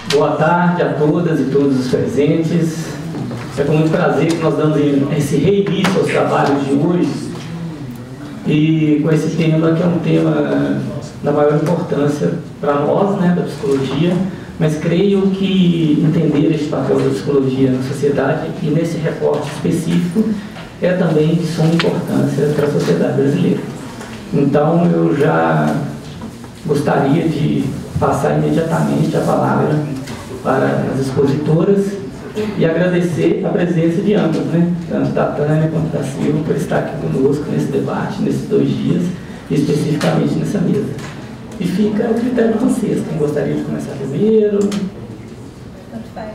Boa tarde a todas e todos os presentes. É com muito prazer que nós damos esse reinício aos trabalhos de hoje e com esse tema que é um tema da maior importância para nós, né, da psicologia, mas creio que entender esse papel da psicologia na sociedade e nesse recorte específico é também de suma importância para a sociedade brasileira. Então eu já gostaria de passar imediatamente a palavra para as expositoras e agradecer a presença de ambas, né? Tanto da Tânia quanto da Silva, por estar aqui conosco nesse debate, nesses 2 dias, e especificamente nessa mesa. E fica a critério de vocês. Quem gostaria de começar primeiro? Tanto faz.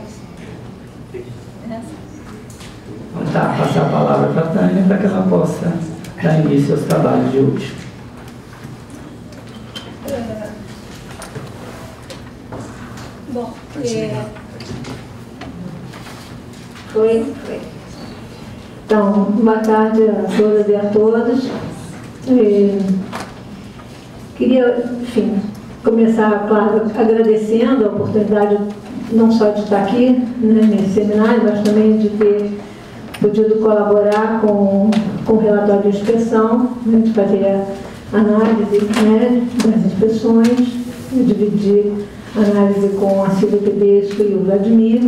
Então tá, passar a palavra para a Tânia para que ela possa dar início aos trabalhos de hoje. Bom, Foi. Então, boa tarde a todas e a todos. Queria, enfim, começar, claro, agradecendo a oportunidade não só de estar aqui, né, nesse seminário, mas também de ter podido colaborar com o relatório de inspeção, né, de fazer a análise, né, das inspeções, e dividir a análise com a Silvia Tedesco e o Vladimir.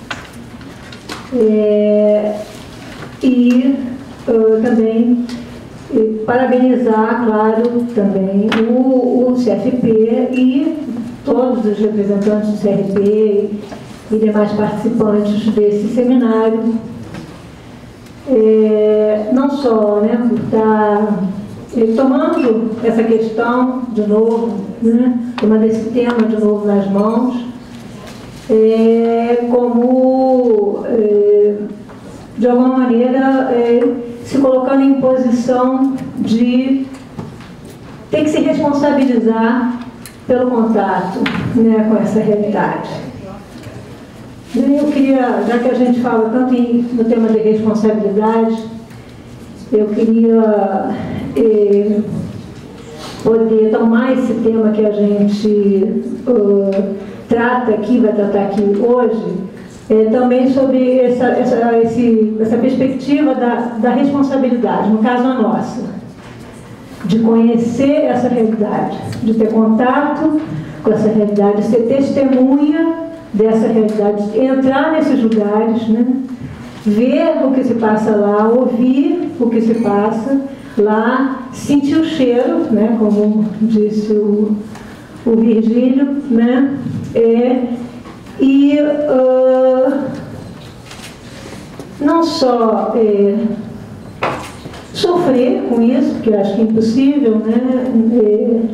Também parabenizar, claro, também o CFP e todos os representantes do CRP e demais participantes desse seminário, não só, né, por estar tomando essa questão de novo, né, tomando esse tema de novo nas mãos, como de alguma maneira se colocando em posição de ter que se responsabilizar pelo contato, né, com essa realidade. Eu queria, já que a gente fala tanto no tema de responsabilidade, eu queria poder tomar esse tema que a gente trata aqui, vai tratar aqui hoje, também sobre essa perspectiva da responsabilidade, no caso a nossa, de conhecer essa realidade, de ter contato com essa realidade, ser testemunha dessa realidade, entrar nesses lugares, né? Ver o que se passa lá, ouvir o que se passa lá, sentir o cheiro, né? Como disse o Virgílio, né? Não só sofrer com isso, porque eu acho que é impossível, né,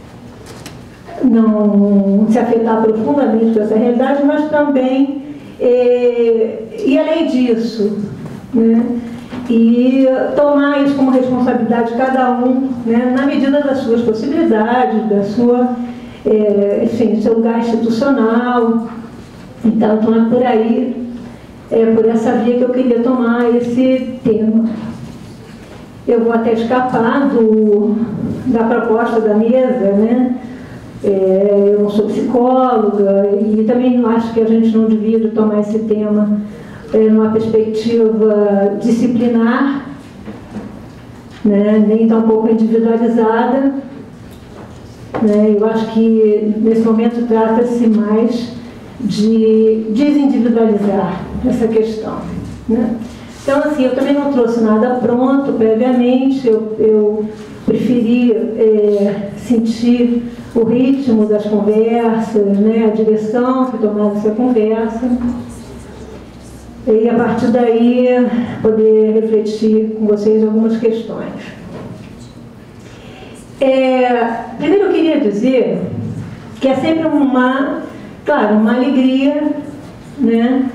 não se afetar profundamente com essa realidade, mas também e além disso, né, e tomar isso como responsabilidade de cada um, né, na medida das suas possibilidades, da sua, enfim, seu lugar institucional. Então é por aí, por essa via que eu queria tomar esse tema. Eu vou até escapar da proposta da mesa, né? Eu não sou psicóloga e também acho que a gente não devia tomar esse tema numa perspectiva disciplinar, né? Nem tampouco individualizada, né? Eu acho que nesse momento trata-se mais de desindividualizar essa questão, né? Então, assim, eu também não trouxe nada pronto previamente, eu preferi sentir o ritmo das conversas, né, a direção que tomava essa conversa, e a partir daí poder refletir com vocês algumas questões. Primeiro eu queria dizer que é sempre claro, uma alegria, né,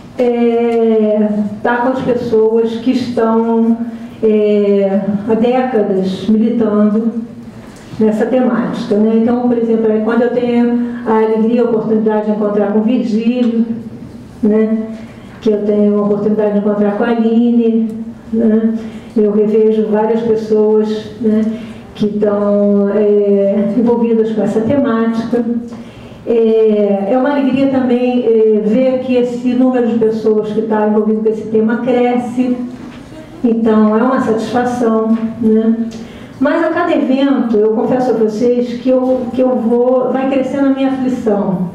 estar com as pessoas que estão há décadas militando nessa temática, né? Então, por exemplo, quando eu tenho a alegria, a oportunidade de encontrar com o Virgílio, né, que eu tenho a oportunidade de encontrar com a Aline, né, eu revejo várias pessoas, né, que estão envolvidas com essa temática. É uma alegria também ver que esse número de pessoas que está envolvido com esse tema cresce, então é uma satisfação, né? Mas a cada evento, eu confesso a vocês que vai crescendo a minha aflição,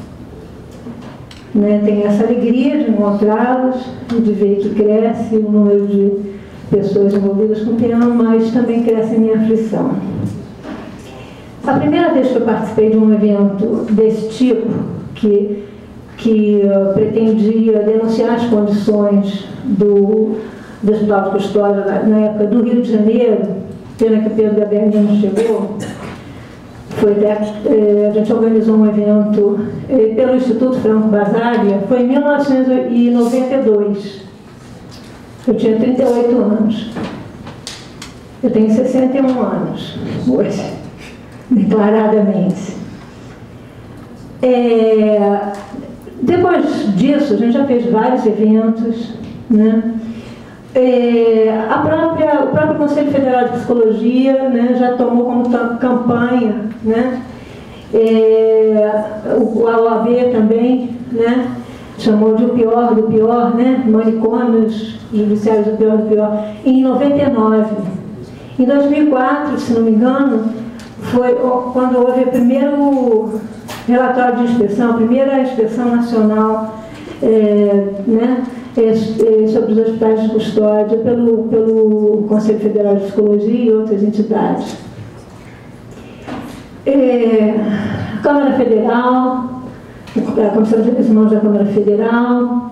né? Tenho essa alegria de encontrá-los, de ver que cresce o número de pessoas envolvidas com o tema, mas também cresce a minha aflição. A primeira vez que eu participei de um evento desse tipo, que pretendia denunciar as condições do Hospital de Custódia na época do Rio de Janeiro, pena que o Pedro Gabriel ainda não chegou, a gente organizou um evento pelo Instituto Franco Basaglia, foi em 1992. Eu tinha 38 anos. Eu tenho 61 anos hoje, declaradamente. Depois disso, a gente já fez vários eventos, né? O próprio Conselho Federal de Psicologia, né, já tomou como campanha, né? A OAB também, né, chamou de o pior do pior, né? Manicômios judiciários do pior, em 99. Em 2004, se não me engano, foi quando houve o primeiro relatório de inspeção, a primeira inspeção nacional, né, sobre os hospitais de custódia pelo Conselho Federal de Psicologia e outras entidades. Câmara Federal, a Comissão de Direitos Humanos da Câmara Federal,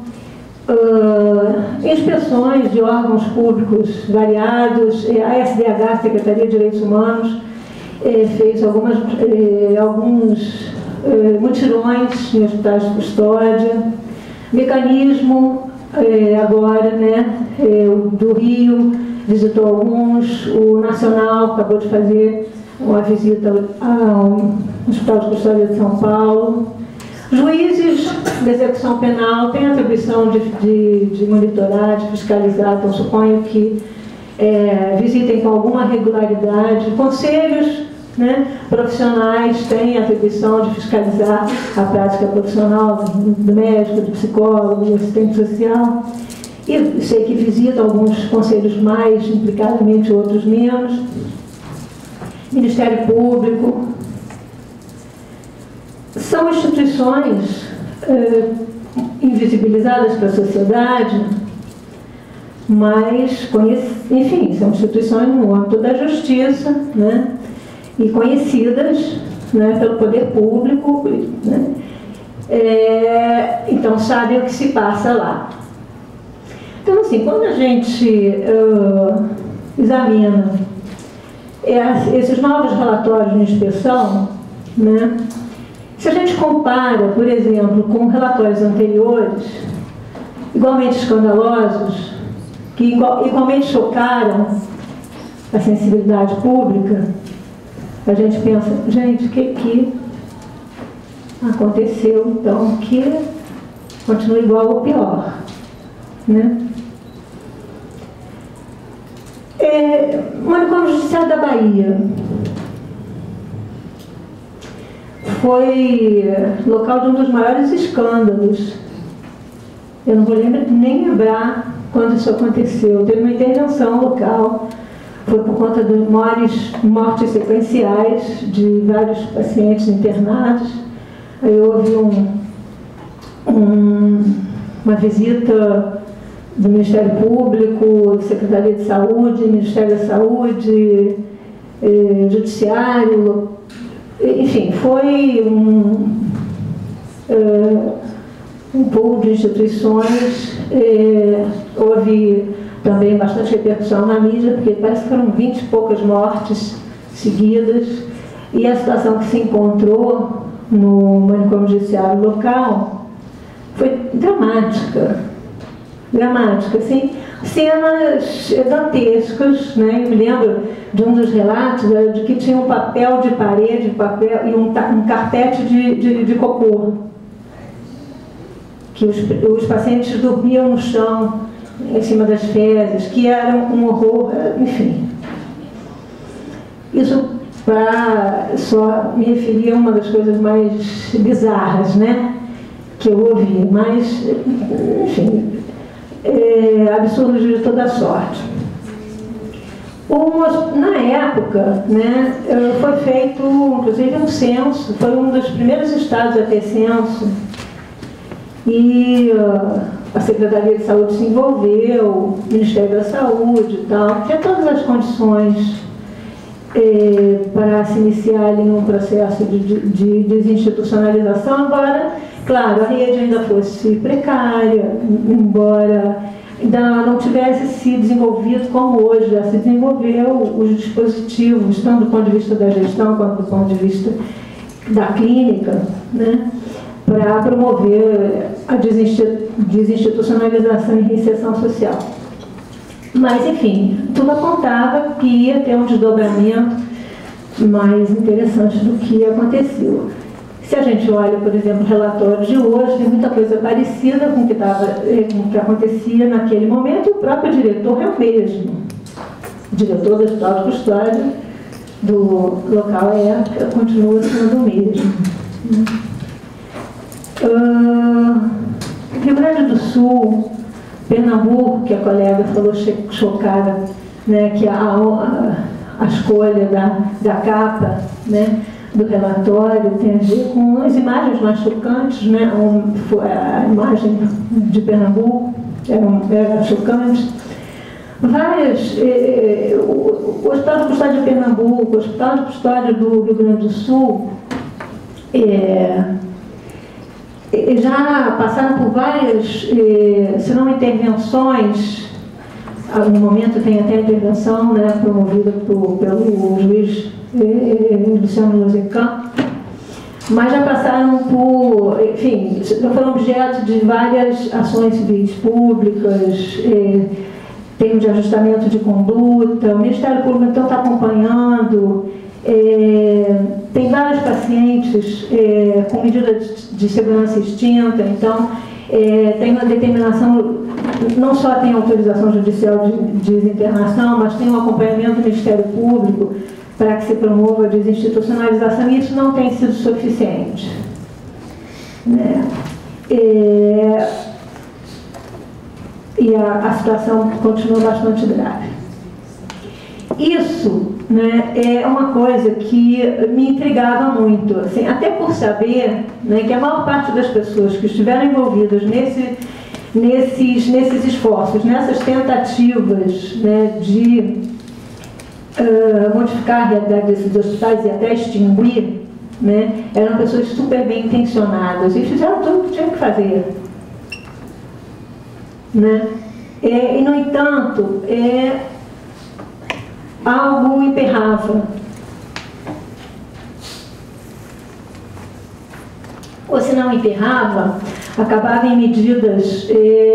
inspeções de órgãos públicos variados, a SDH, Secretaria de Direitos Humanos, fez alguns mutirões em hospitais de custódia, mecanismo agora, né, do Rio visitou alguns, o Nacional acabou de fazer uma visita ao Hospital de Custódia de São Paulo. Juízes da execução penal têm a atribuição de monitorar, de fiscalizar, então suponho que visitem com alguma regularidade. Conselhos, né, profissionais têm a atribuição de fiscalizar a prática profissional do médico, do psicólogo, do assistente social. E sei que visitam alguns conselhos mais implicadamente, outros menos. Ministério Público. São instituições invisibilizadas para a sociedade, mas, enfim, são instituições no âmbito da justiça, né? E conhecidas, né, pelo poder público, né? Então sabem o que se passa lá. Então, assim, quando a gente examina esses novos relatórios de inspeção, né, se a gente compara, por exemplo, com relatórios anteriores, igualmente escandalosos, que igualmente chocaram a sensibilidade pública, a gente pensa, gente, o que aconteceu, então, que continua igual ou pior, né? O Manicômio Judiciário da Bahia foi local de um dos maiores escândalos. Eu não vou nem lembrar quando isso aconteceu. Teve uma intervenção local, foi por conta de mortes sequenciais de vários pacientes internados. Aí houve uma visita do Ministério Público, Secretaria de Saúde, Ministério da Saúde, Judiciário, enfim, foi um pool de instituições. Houve também bastante repercussão na mídia, porque parece que foram 20 e poucas mortes seguidas, e a situação que se encontrou no manicômio judiciário local foi dramática. Dramática, assim, cenas dantescas, né? Eu me lembro de um dos relatos de que tinha um papel de parede, papel, e um carpete de cocô, que os pacientes dormiam no chão, em cima das fezes, que era um horror, enfim. Isso para só me referir a uma das coisas mais bizarras, né, que eu ouvi, mas, enfim, absurdos de toda sorte. Na época, né, foi feito, inclusive, um censo, foi um dos primeiros estados a ter censo, e a Secretaria de Saúde se envolveu, o Ministério da Saúde e tal, tinha todas as condições para se iniciar ali um processo de desinstitucionalização, embora, claro, a rede ainda fosse precária, embora ainda não tivesse se desenvolvido como hoje já se desenvolveu os dispositivos, tanto do ponto de vista da gestão quanto do ponto de vista da clínica, né, para promover a desinstitucionalização e reinserção social. Mas, enfim, tudo apontava que ia ter um desdobramento mais interessante do que aconteceu. Se a gente olha, por exemplo, o relatório de hoje, tem muita coisa parecida com o que acontecia naquele momento, e o próprio diretor é o mesmo. O diretor do Hospital de Custódia do local continua sendo o mesmo. Rio Grande do Sul, Pernambuco, que a colega falou chocada, né, que a escolha da capa, né, do relatório tem a ver com as imagens mais chocantes, né, a imagem de Pernambuco era chocante. O Hospital de Custódia de Pernambuco, o Hospital de Custódia do Rio Grande do Sul, já passaram por várias, se não intervenções, no momento tem até a intervenção, né, promovida pelo juiz Luciano Lozecan, mas já passaram por, enfim, já foram objeto de várias ações civis públicas, termos de ajustamento de conduta, o Ministério Público então está acompanhando, tem vários pacientes com medida de segurança extinta, então tem uma determinação, não só tem autorização judicial de internação, mas tem um acompanhamento do Ministério Público para que se promova a desinstitucionalização, e isso não tem sido suficiente, né? E a situação continua bastante grave. Isso, né, é uma coisa que me intrigava muito, assim, até por saber, né, que a maior parte das pessoas que estiveram envolvidas nesses esforços, nessas tentativas, né, de modificar a realidade desses hospitais e até extinguir, né, eram pessoas super bem intencionadas e fizeram tudo o que tinha que fazer, né? E, no entanto, algo emperrava. Ou se não emperrava, acabava em medidas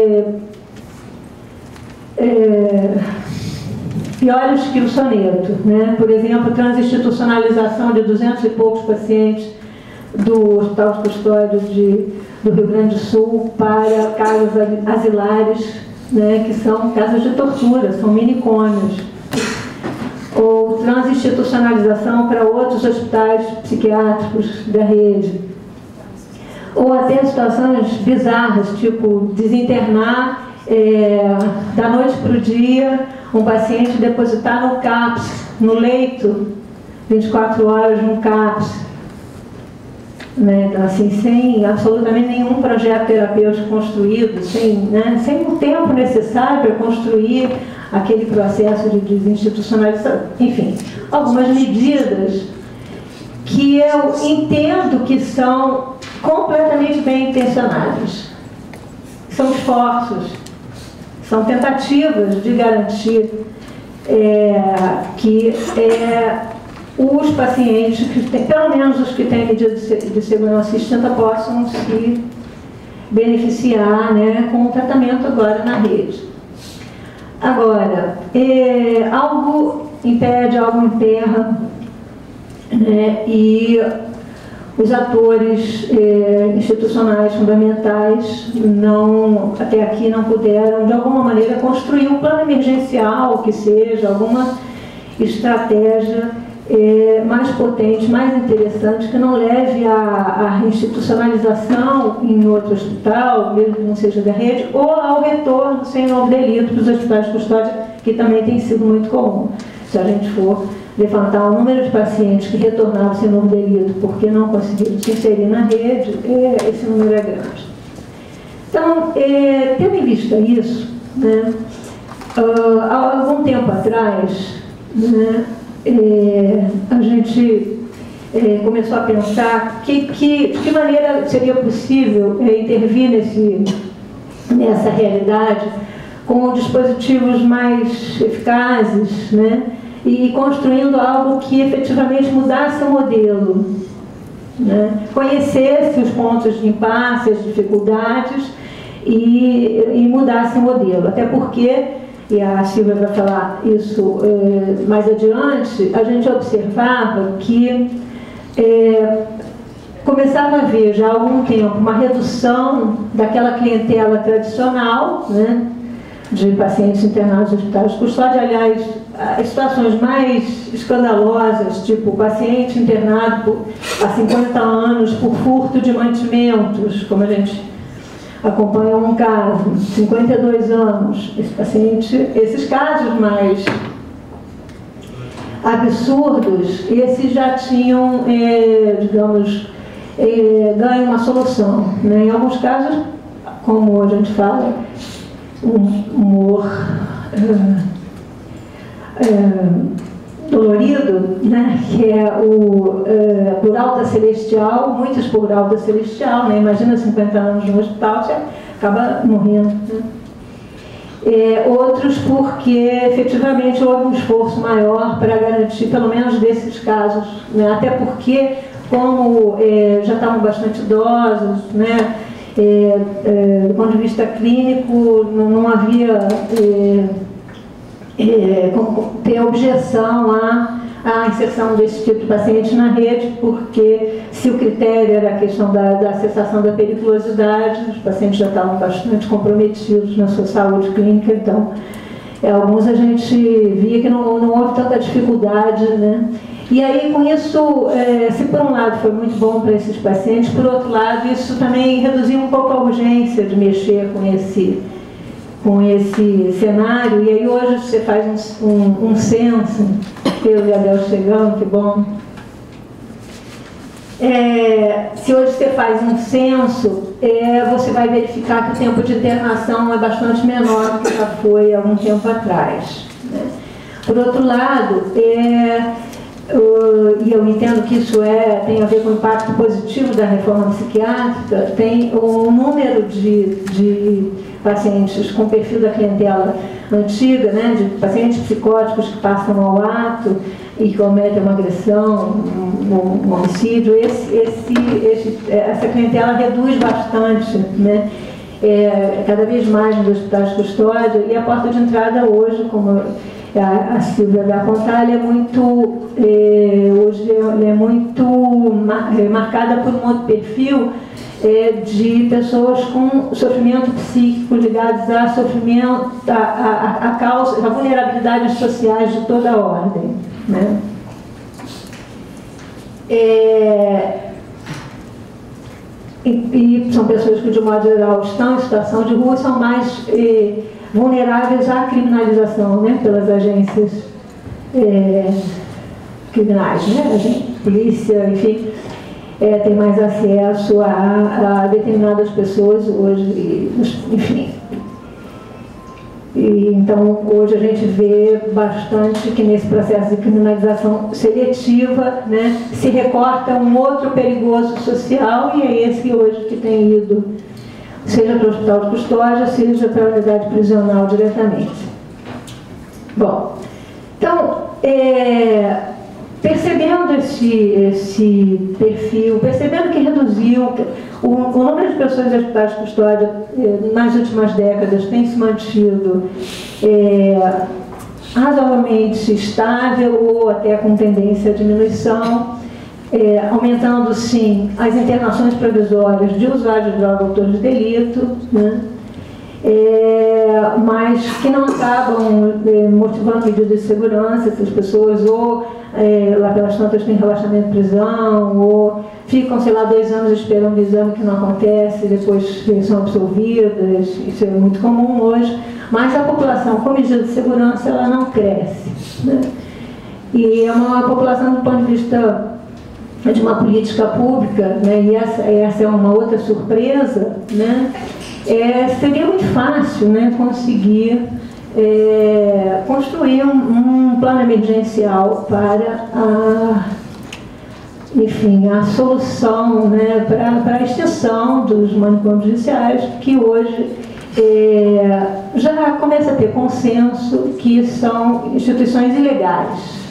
piores que o soneto, né? Por exemplo, transinstitucionalização de 200 e poucos pacientes do Hospital de Custódia do Rio Grande do Sul para casas asilares, né, que são casas de tortura, são minicômios. Ou transinstitucionalização para outros hospitais psiquiátricos da rede. Ou até situações bizarras, tipo desinternar da noite para o dia um paciente, depositar no CAPS, no leito, 24 horas no CAPS, né? Então, assim, sem absolutamente nenhum projeto terapêutico construído, sem o tempo necessário para construir aquele processo de desinstitucionalização. Enfim, algumas medidas que eu entendo que são completamente bem intencionadas. São esforços, são tentativas de garantir que os pacientes, pelo menos os que têm medida de segurança extinta, possam se beneficiar, né, com o tratamento agora na rede. Agora, algo impede, algo emperra, né, e os atores institucionais fundamentais até aqui não puderam, de alguma maneira, construir um plano emergencial, que seja alguma estratégia mais potente, mais interessante, que não leve à institucionalização em outro hospital, mesmo que não seja da rede, ou ao retorno sem novo delito para os hospitais de custódia, que também tem sido muito comum. Se a gente for levantar o número de pacientes que retornaram sem novo delito porque não conseguiram se inserir na rede, esse número é grande. Então, tendo em vista isso, né, há algum tempo atrás, né, a gente começou a pensar de que maneira seria possível intervir nessa realidade com dispositivos mais eficazes, né, e construindo algo que efetivamente mudasse o modelo, né, conhecesse os pontos de impasse, as dificuldades e mudasse o modelo. Até porque, e a Silvia vai falar isso mais adiante, a gente observava que começava a haver já há algum tempo uma redução daquela clientela tradicional, né, de pacientes internados em hospitais de custódia. Aliás, as situações mais escandalosas, tipo paciente internado há 50 anos por furto de mantimentos, como a gente acompanha um caso, 52 anos, esse paciente, esses casos mais absurdos, esses já tinham, digamos, ganho uma solução, né? Em alguns casos, como a gente fala, um humor dolorido, né? Que é o por alta celestial, muitos por alta celestial, né? Imagina 50 anos no hospital, você acaba morrendo, né? Outros porque efetivamente houve um esforço maior para garantir pelo menos desses casos, né? Até porque, como já estavam bastante idosos, né? Do ponto de vista clínico, não havia como ter objeção à inserção desse tipo de paciente na rede, porque se o critério era a questão da cessação da periculosidade, os pacientes já estavam bastante comprometidos na sua saúde clínica, então alguns a gente via que não houve tanta dificuldade, né? E aí, com isso, se por um lado foi muito bom para esses pacientes, por outro lado, isso também reduziu um pouco a urgência de mexer com esse cenário. E aí hoje você faz um censo, eu e a Bel chegando, que bom. Se hoje você faz um censo, você vai verificar que o tempo de internação é bastante menor do que já foi há algum tempo atrás, né? Por outro lado, e eu entendo que isso tem a ver com o impacto positivo da reforma psiquiátrica, tem um número de pacientes com perfil da clientela antiga, né, de pacientes psicóticos que passam ao ato e cometem uma agressão, um homicídio. Essa clientela reduz bastante, né, cada vez mais nos hospitais de custódia, e a porta de entrada hoje, como a Silvia vai apontar, ela é muito, hoje ela é muito marcada por um outro perfil de pessoas com sofrimento psíquico ligados a sofrimento, a causa, a vulnerabilidades sociais de toda a ordem, né? E são pessoas que, de modo geral, estão em situação de rua, são mais vulneráveis à criminalização, né, pelas agências criminais, né, polícia, enfim, tem mais acesso a determinadas pessoas hoje, enfim. E, então, hoje a gente vê bastante que nesse processo de criminalização seletiva, né, se recorta um outro perigoso social, e é esse hoje que tem ido, seja para o hospital de custódia, seja para a unidade prisional diretamente. Bom, então, percebendo esse perfil, percebendo que reduziu, o número de pessoas em hospitais de custódia nas últimas décadas tem se mantido razoavelmente estável ou até com tendência à diminuição, aumentando, sim, as internações provisórias de usuários de droga autores de delito, né? mas que não acabam motivando medidas de segurança. Essas pessoas ou lá pelas tantas têm relaxamento de prisão, ou ficam, sei lá, 2 anos esperando o exame que não acontece, depois são absolvidas. Isso é muito comum hoje, mas a população com medida de segurança ela não cresce, né? E é uma população do ponto de vista de uma política pública, né? E essa é uma outra surpresa, né? Seria muito fácil, né, conseguir construir um plano emergencial para a solução, né, para a extinção dos manicômios judiciais, que hoje já começa a ter consenso que são instituições ilegais,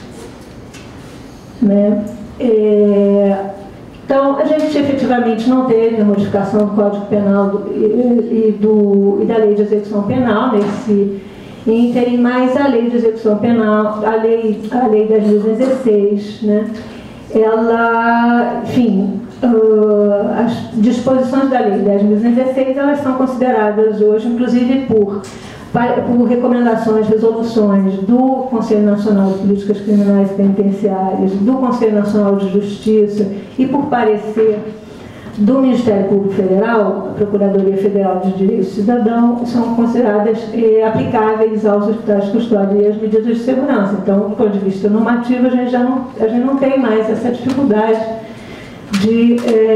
né? Então, a gente efetivamente não teve a modificação do Código Penal e da Lei de Execução Penal nesse ínterim, mas a Lei de Execução Penal, a Lei 10.216, né, ela, enfim, as disposições da Lei 10.216, elas são consideradas hoje, inclusive por recomendações, resoluções do Conselho Nacional de Políticas Criminais e Penitenciárias, do Conselho Nacional de Justiça e por parecer do Ministério Público Federal, a Procuradoria Federal de Direitos do Cidadão, são consideradas aplicáveis aos hospitais de custódia e às medidas de segurança. Então, do ponto de vista normativo, a gente não tem mais essa dificuldade de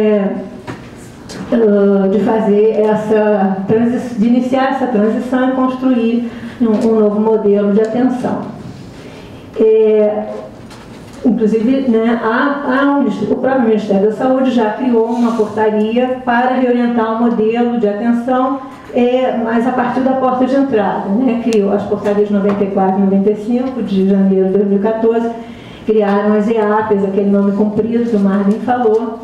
fazer de iniciar essa transição e construir um novo modelo de atenção. Inclusive, né, o próprio Ministério da Saúde já criou uma portaria para reorientar o modelo de atenção, mas a partir da porta de entrada, né? Criou as portarias 94 e 95 de janeiro de 2014, criaram as EAPs, aquele nome comprido que o Marlin falou.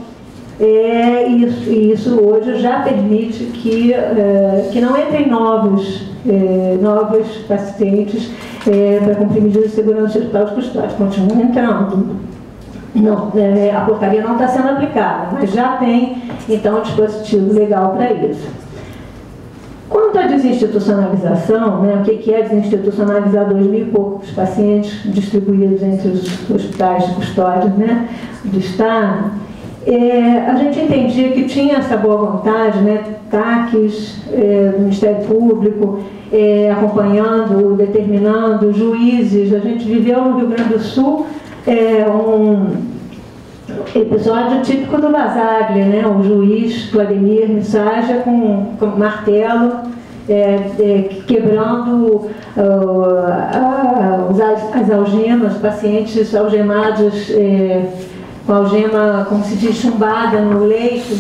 Isso hoje já permite que não entrem novos pacientes para cumprir medidas de segurança do hospital de custódia. Continuam entrando. Não, a portaria não está sendo aplicada, mas já tem, então, um dispositivo legal para isso. Quanto à desinstitucionalização, né, o que é desinstitucionalizar 2.000 e poucos pacientes distribuídos entre os hospitais de custódia, né, do Estado, a gente entendia que tinha essa boa vontade, né, TACs, do Ministério Público, acompanhando, determinando, juízes. A gente viveu no Rio Grande do Sul um episódio típico do Basaglia, né, o juiz Vladimir Missaja com martelo, quebrando as algemas, pacientes algemados, com a algema, como se diz, chumbada no leito,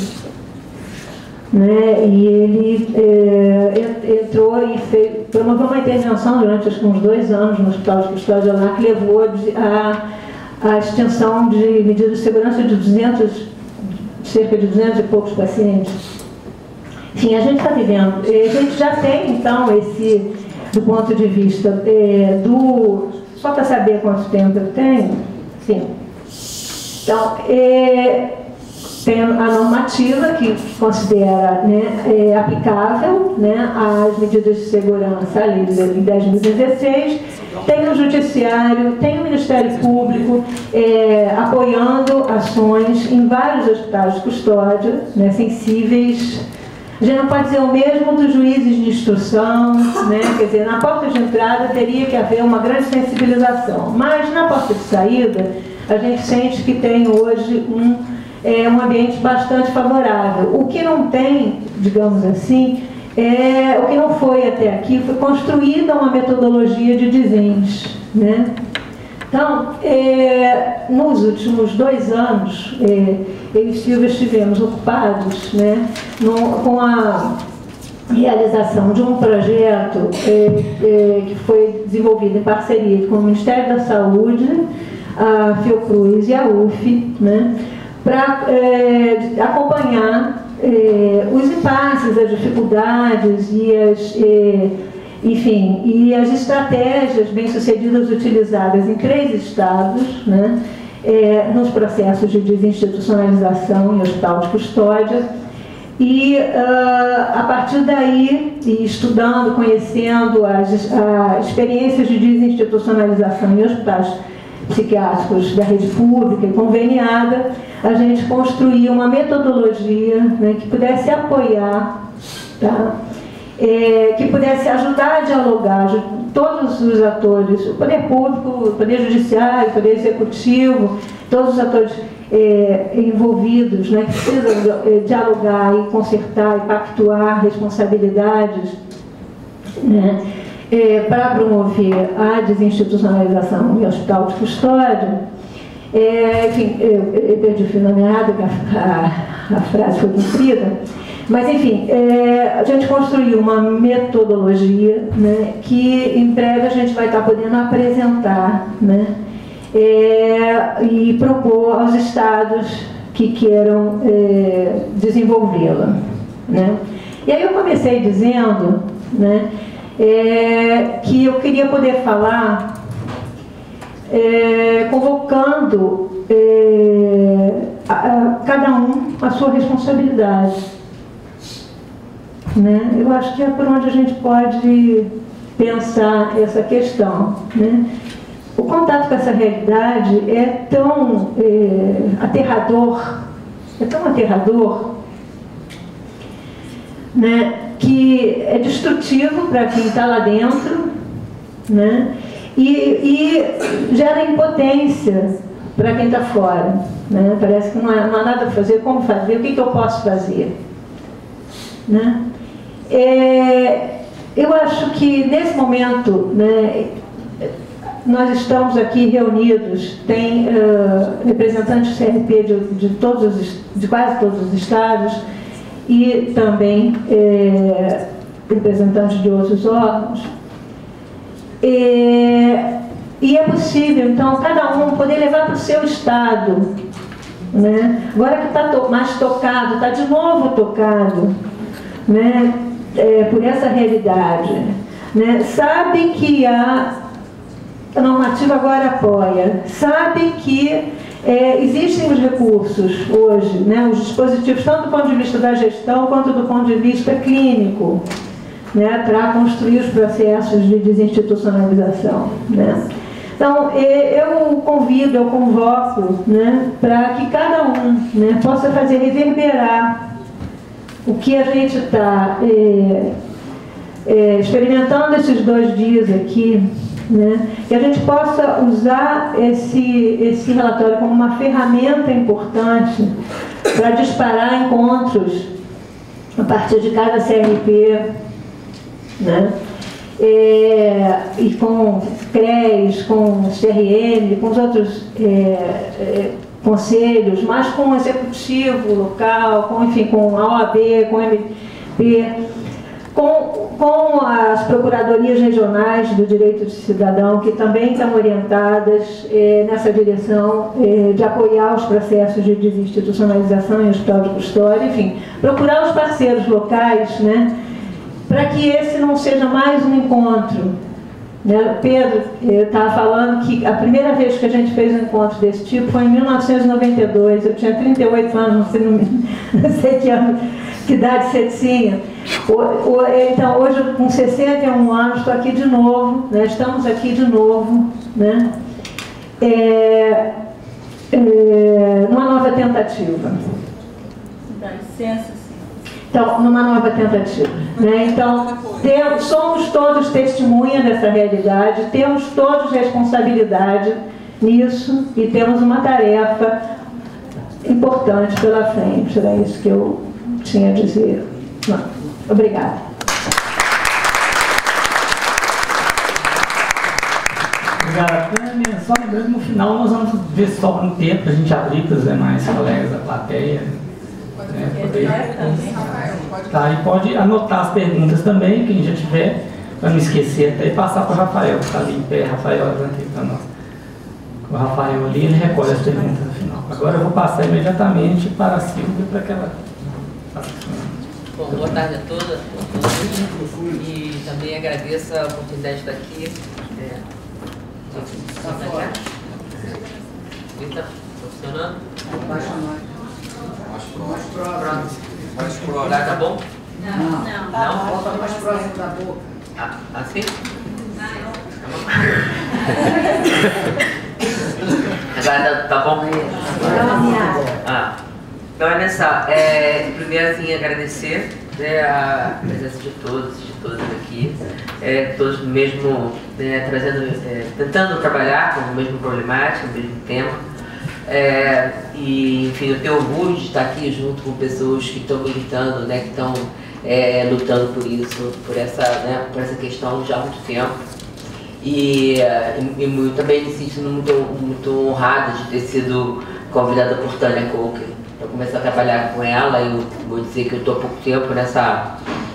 né? E ele entrou e promoveu uma intervenção durante acho que uns 2 anos no hospital de custódia lá, que levou a extensão de medidas de segurança de cerca de 200 e poucos pacientes. Enfim, a gente está vivendo, a gente já tem então do ponto de vista só para saber quanto tempo eu tenho, sim. Então, tem a normativa que considera, né, aplicável, né, as medidas de segurança, a Lei de 10.016, tem o Judiciário, tem o Ministério Público apoiando ações em vários hospitais de custódia, né, sensíveis. A gente não pode dizer o mesmo dos juízes de instrução, né? Quer dizer, na porta de entrada teria que haver uma grande sensibilização, mas na porta de saída a gente sente que tem hoje um ambiente bastante favorável. O que não tem, digamos assim, o que não foi até aqui, foi construída uma metodologia de desens, né? Então, nos últimos 2 anos, eu e Silvia estivemos ocupados, né, com a realização de um projeto que foi desenvolvido em parceria com o Ministério da Saúde, a Fiocruz e a UF, né, para acompanhar os impasses, as dificuldades e as estratégias bem-sucedidas utilizadas em 3 estados, né, nos processos de desinstitucionalização em hospital de custódia, E a partir daí, e estudando, conhecendo as experiências de desinstitucionalização em hospitais psiquiátricos da rede pública e conveniada, a gente construiu uma metodologia, né, que pudesse apoiar, tá? Que pudesse ajudar a dialogar todos os atores, o poder público, o poder judiciário, o poder executivo, todos os atores envolvidos, né, que precisam dialogar e consertar e pactuar responsabilidades, né, para promover a desinstitucionalização em hospital de custódia. Enfim, eu perdi o fio na meada, a frase foi cumprida, mas enfim, a gente construiu uma metodologia, né, que em breve a gente vai estar podendo apresentar, né, e propor aos estados que queiram desenvolvê-la, né. E aí eu comecei dizendo, né, que eu queria poder falar convocando cada um a sua responsabilidade, né? Eu acho que é por onde a gente pode pensar essa questão, né? O contato com essa realidade é tão aterrador, né, que é destrutivo para quem está lá dentro, né, e gera impotência para quem está fora, né? Parece que não há nada a fazer, como fazer, o que eu posso fazer, né? Eu acho que nesse momento, né, nós estamos aqui reunidos, tem representantes do CRP de quase todos os estados e também representantes de outros órgãos. E é possível, então, cada um poder levar para o seu estado, né? Agora que está mais tocado, está de novo tocado, né, por essa realidade, né? Sabe que a normativa agora apoia, sabe que existem os recursos hoje, né, os dispositivos, tanto do ponto de vista da gestão quanto do ponto de vista clínico, né, para construir os processos de desinstitucionalização, né. Então, eu convido, eu convoco, né, para que cada um, né, possa fazer reverberar o que a gente está experimentando esses 2 dias aqui, né, que a gente possa usar esse relatório como uma ferramenta importante para disparar encontros a partir de cada CRP, né, e com CRES, com CRM, com os outros conselhos, mas com o executivo local, enfim, com a OAB, com o MP, com as procuradorias regionais do direito do cidadão, que também estão orientadas nessa direção de apoiar os processos de desinstitucionalização em hospital de custódia, enfim, procurar os parceiros locais, né, para que esse não seja mais um encontro, né? Pedro estava falando que a primeira vez que a gente fez um encontro desse tipo foi em 1992, eu tinha 38 anos, não sei que idade você tinha. Então, hoje, com 61 anos, estou aqui de novo, né? Estamos aqui de novo, né? Numa nova tentativa. Dá licença. Então, numa nova tentativa, né? Então, somos todos testemunha dessa realidade, temos todos responsabilidade nisso e temos uma tarefa importante pela frente. Era isso que eu tinha a dizer. Obrigada. Obrigado, Tânia. Só lembrando que no final nós vamos ver se sobra um tempo para a gente abrir para os demais colegas da plateia. Tá, e pode anotar as perguntas também, quem já tiver, para não esquecer até, e passar para o Rafael, que está ali em pé. Rafael, aqui para nós. O Rafael ali, ele recolhe as perguntas no final. Agora eu vou passar imediatamente para a Silvia, para que ela... Bom, boa tarde a todas, e também agradeço a oportunidade de estar aqui. Está funcionando? Pronto. pro horário, tá bom? Não. Não? Volta mais próximo da boca. Assim? Agora tá bom? Então, olha só, primeiro assim, agradecer, né, a presença de todos aqui, todos mesmo tentando trabalhar com a mesma problemática, o mesmo tema. E, enfim, eu tenho orgulho de estar aqui junto com pessoas que estão militando, né, que estão lutando por isso, por essa questão já há muito tempo. E eu também me sinto muito honrada de ter sido convidada por Tânia Coker para começar a trabalhar com ela. Eu vou dizer que eu estou há pouco tempo nessa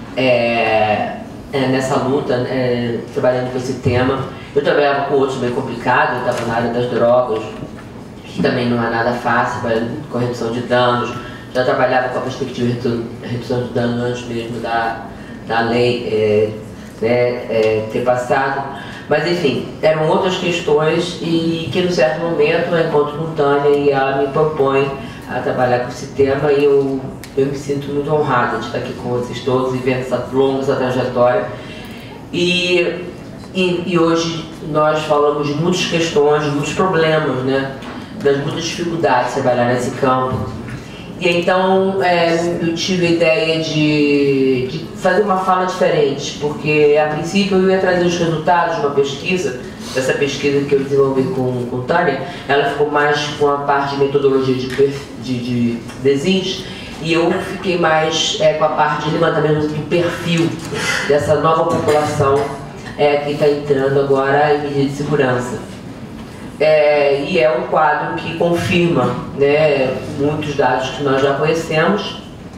luta, trabalhando com esse tema. Eu trabalhava com outros bem complicados, eu estava na área das drogas, que também não é nada fácil, com redução de danos. Já trabalhava com a perspectiva de redução de danos antes mesmo da lei ter passado. Mas enfim, eram outras questões e que, num certo momento, eu encontro com Tânia e ela me propõe a trabalhar com esse tema, e eu me sinto muito honrada de estar aqui com vocês todos e ver essa trajetória. E hoje nós falamos de muitas questões, de muitos problemas, né? Das muitas dificuldades de trabalhar nesse campo. E então eu tive a ideia de fazer uma fala diferente, porque a princípio eu ia trazer os resultados de uma pesquisa, dessa pesquisa que eu desenvolvi com Tânia. Ela ficou mais com a parte de metodologia de desenhos, e eu fiquei mais com a parte de levantamento do perfil dessa nova população que está entrando agora em medida de segurança. E é um quadro que confirma, né, muitos dados que nós já conhecemos,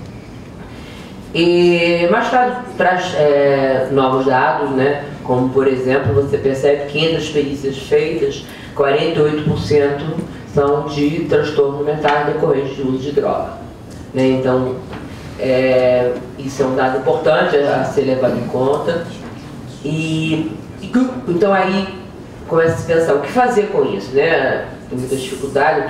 mas traz novos dados, né, como, por exemplo, você percebe que entre as perícias feitas, 48% são de transtorno mental decorrente de uso de droga, né? Então, isso é um dado importante a ser levado em conta. Então aí começa a se pensar o que fazer com isso, né? Tem muita dificuldade,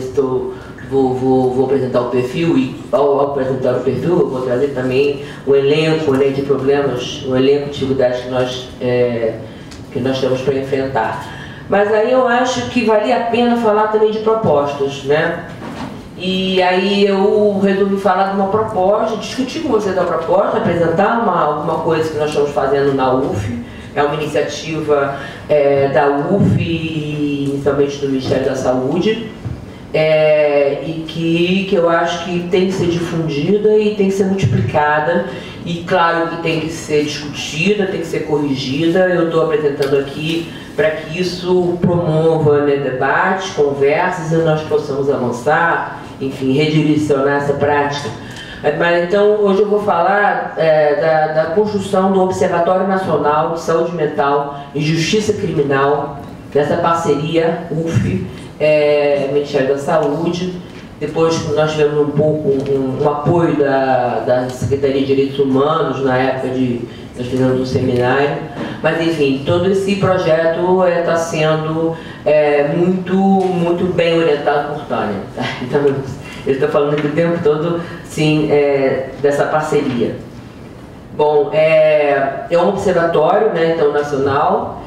vou apresentar o perfil, e ao apresentar o perfil eu vou trazer também o elenco, né, de problemas, o elenco de dificuldades que nós temos para enfrentar. Mas aí eu acho que valia a pena falar também de propostas, né? E aí eu resolvi falar de uma proposta, discutir com vocês a proposta, apresentar alguma coisa que nós estamos fazendo na UF. É uma iniciativa da UF e inicialmente do Ministério da Saúde, e que eu acho que tem que ser difundida e tem que ser multiplicada, e claro que tem que ser discutida, tem que ser corrigida. Eu estou apresentando aqui para que isso promova, né, debates, conversas, e nós possamos avançar, enfim, redirecionar essa prática. Mas então hoje eu vou falar da construção do Observatório Nacional de Saúde Mental e Justiça Criminal, dessa parceria UF, Ministério da Saúde. Depois nós tivemos um apoio da Secretaria de Direitos Humanos, na época nós fizemos um seminário. Mas enfim, todo esse projeto está sendo muito bem orientado por Tânia. Então, eu estou falando aqui o tempo todo, sim, dessa parceria. Bom, é um observatório, né, então, nacional,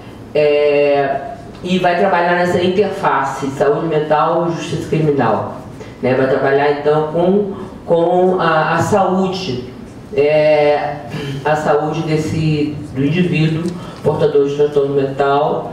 e vai trabalhar nessa interface saúde mental e justiça criminal, né? Vai trabalhar então com a saúde, a saúde do indivíduo portador de transtorno mental,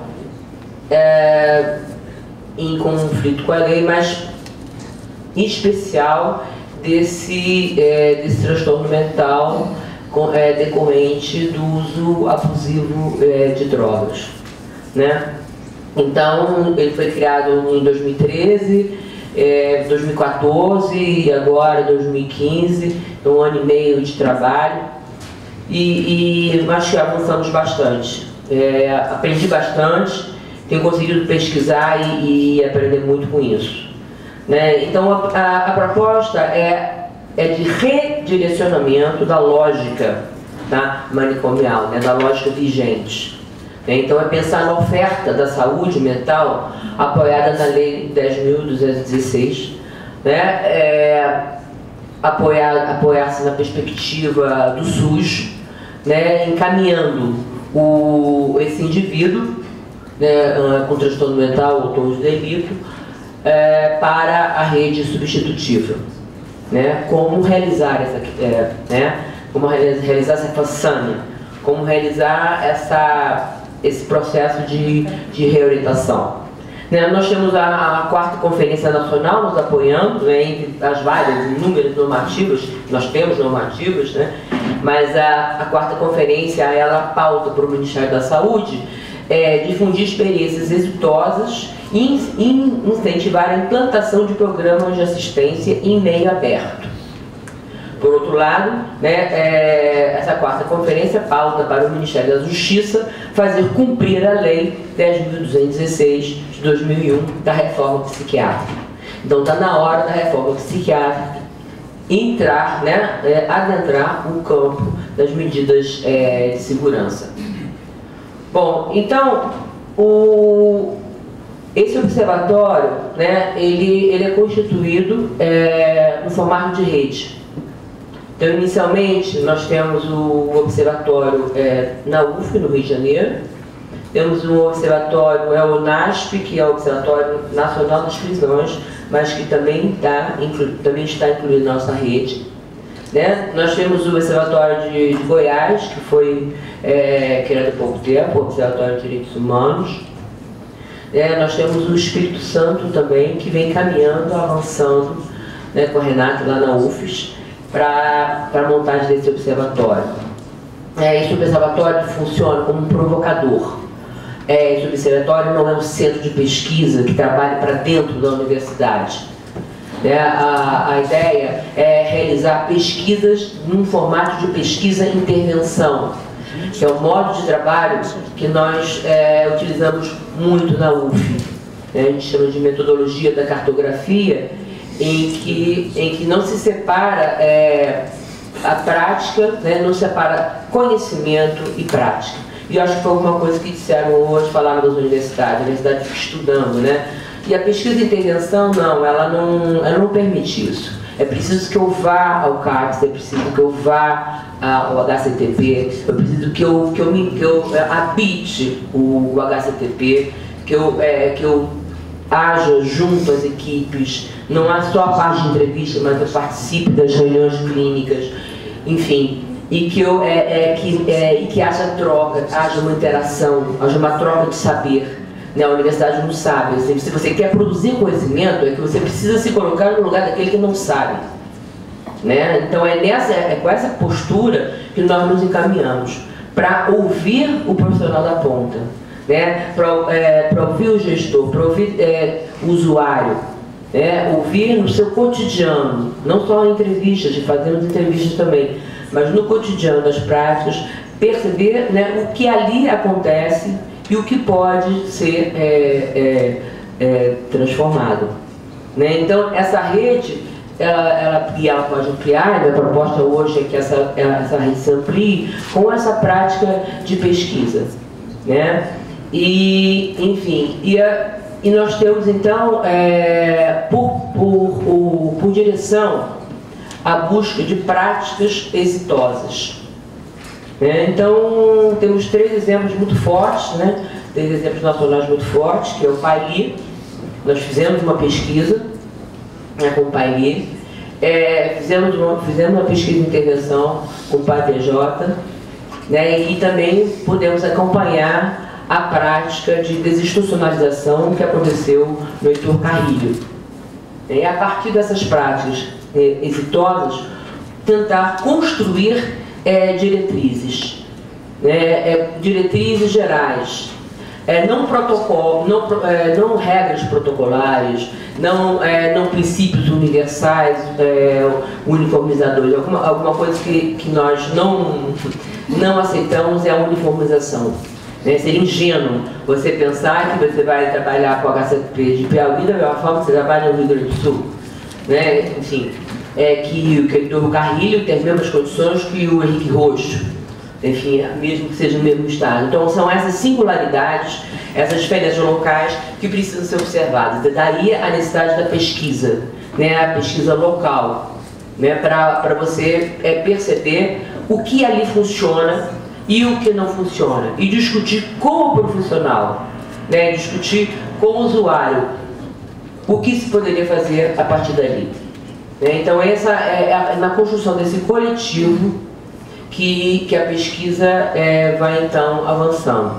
em conflito com a lei, mas em especial desse transtorno mental decorrente do uso abusivo de drogas, né? Então, ele foi criado em 2013, 2014 e agora 2015, um ano e meio de trabalho, e acho que avançamos bastante. Aprendi bastante, tenho conseguido pesquisar e aprender muito com isso. Né? Então a proposta é de redirecionamento da lógica, tá, manicomial, né, da lógica vigente. Né? Então é pensar na oferta da saúde mental apoiada na Lei 10.216, né, apoiar-se na perspectiva do SUS, né, encaminhando esse indivíduo, né, com transtorno mental ou tom de delito, para a rede substitutiva. Né, como realizar essa façanha, como realizar esse processo de reorientação. Né, nós temos a 4ª Conferência Nacional nos apoiando, né, entre as várias, inúmeras normativas, nós temos normativas, né, mas a 4ª Conferência, ela pauta para o Ministério da Saúde difundir experiências exitosas e incentivar a implantação de programas de assistência em meio aberto. Por outro lado, né, essa 4ª Conferência pauta para o Ministério da Justiça fazer cumprir a Lei 10.216 de 2001 da reforma psiquiátrica. Então está na hora da reforma psiquiátrica entrar, né, adentrar o campo das medidas de segurança. Bom, então, esse observatório, né, ele é constituído no formato de rede. Então, inicialmente, nós temos o observatório na UF, no Rio de Janeiro. Temos o observatório, o NASP, que é o Observatório Nacional das Prisões, mas que também está incluído na nossa rede. Né? Nós temos o Observatório de Goiás, que foi criado há pouco tempo, o Observatório de Direitos Humanos. Nós temos o Espírito Santo também, que vem caminhando, avançando, né, com a Renata lá na UFES, para a montagem desse observatório. Esse observatório funciona como um provocador. Esse observatório não é um centro de pesquisa que trabalha para dentro da universidade. A ideia é realizar pesquisas num formato de pesquisa-intervenção, que é um modo de trabalho que nós utilizamos muito na UF. A gente chama de metodologia da cartografia, em que não se separa a prática, né, não separa conhecimento e prática. E eu acho que foi alguma coisa que disseram hoje, falaram das universidades, a universidade fica estudando, né? E a pesquisa de intervenção, não, ela não permite isso. É preciso que eu vá ao CAPES, é preciso que eu vá ao HCTP, é preciso que eu habite o HCTP, que eu haja junto às equipes, não há só a parte de entrevista, mas eu participe das reuniões clínicas, enfim, e que haja troca, haja uma interação, haja uma troca de saber. A universidade não sabe. Se você quer produzir conhecimento, é que você precisa se colocar no lugar daquele que não sabe. Né? Então é com essa postura que nós nos encaminhamos para ouvir o profissional da ponta, né? Para ouvir o gestor, para ouvir o usuário, né? Ouvir no seu cotidiano, não só em entrevistas, fazemos entrevistas também, mas no cotidiano das práticas, perceber, né, o que ali acontece e o que pode ser transformado. Né? Então, essa rede, ela pode ampliar, a minha proposta hoje é que essa rede se amplie com essa prática de pesquisa. Né? E, enfim, e nós temos, então, por direção, a busca de práticas exitosas. Então, temos 3 exemplos muito fortes, né? 3 exemplos nacionais muito fortes, que é o PAILI. Nós fizemos uma pesquisa, né, com o PAILI, fizemos uma pesquisa de intervenção com o PAIPJ, né, e também podemos acompanhar a prática de desinstitucionalização que aconteceu no Heitor Carrilho. E a partir dessas práticas exitosas, tentar construir diretrizes, né? Diretrizes gerais, não protocolo, não regras protocolares, não princípios universais, uniformizadores. Alguma coisa que nós não aceitamos é a uniformização. Né? Seria ingênuo você pensar que você vai trabalhar com a HCP de Piauí da mesma forma que você trabalha no Rio Grande do Sul. Né? Enfim, que o Heitor Carrilho tem as mesmas condições que o Henrique Roxo, enfim, mesmo que seja no mesmo estado. Então são essas singularidades, essas diferenças locais que precisam ser observadas. Daí a necessidade da pesquisa, né? A pesquisa local, né, para você perceber o que ali funciona e o que não funciona, e discutir com o profissional, né, discutir com o usuário o que se poderia fazer a partir dali. Então essa é na construção desse coletivo que a pesquisa vai então avançando.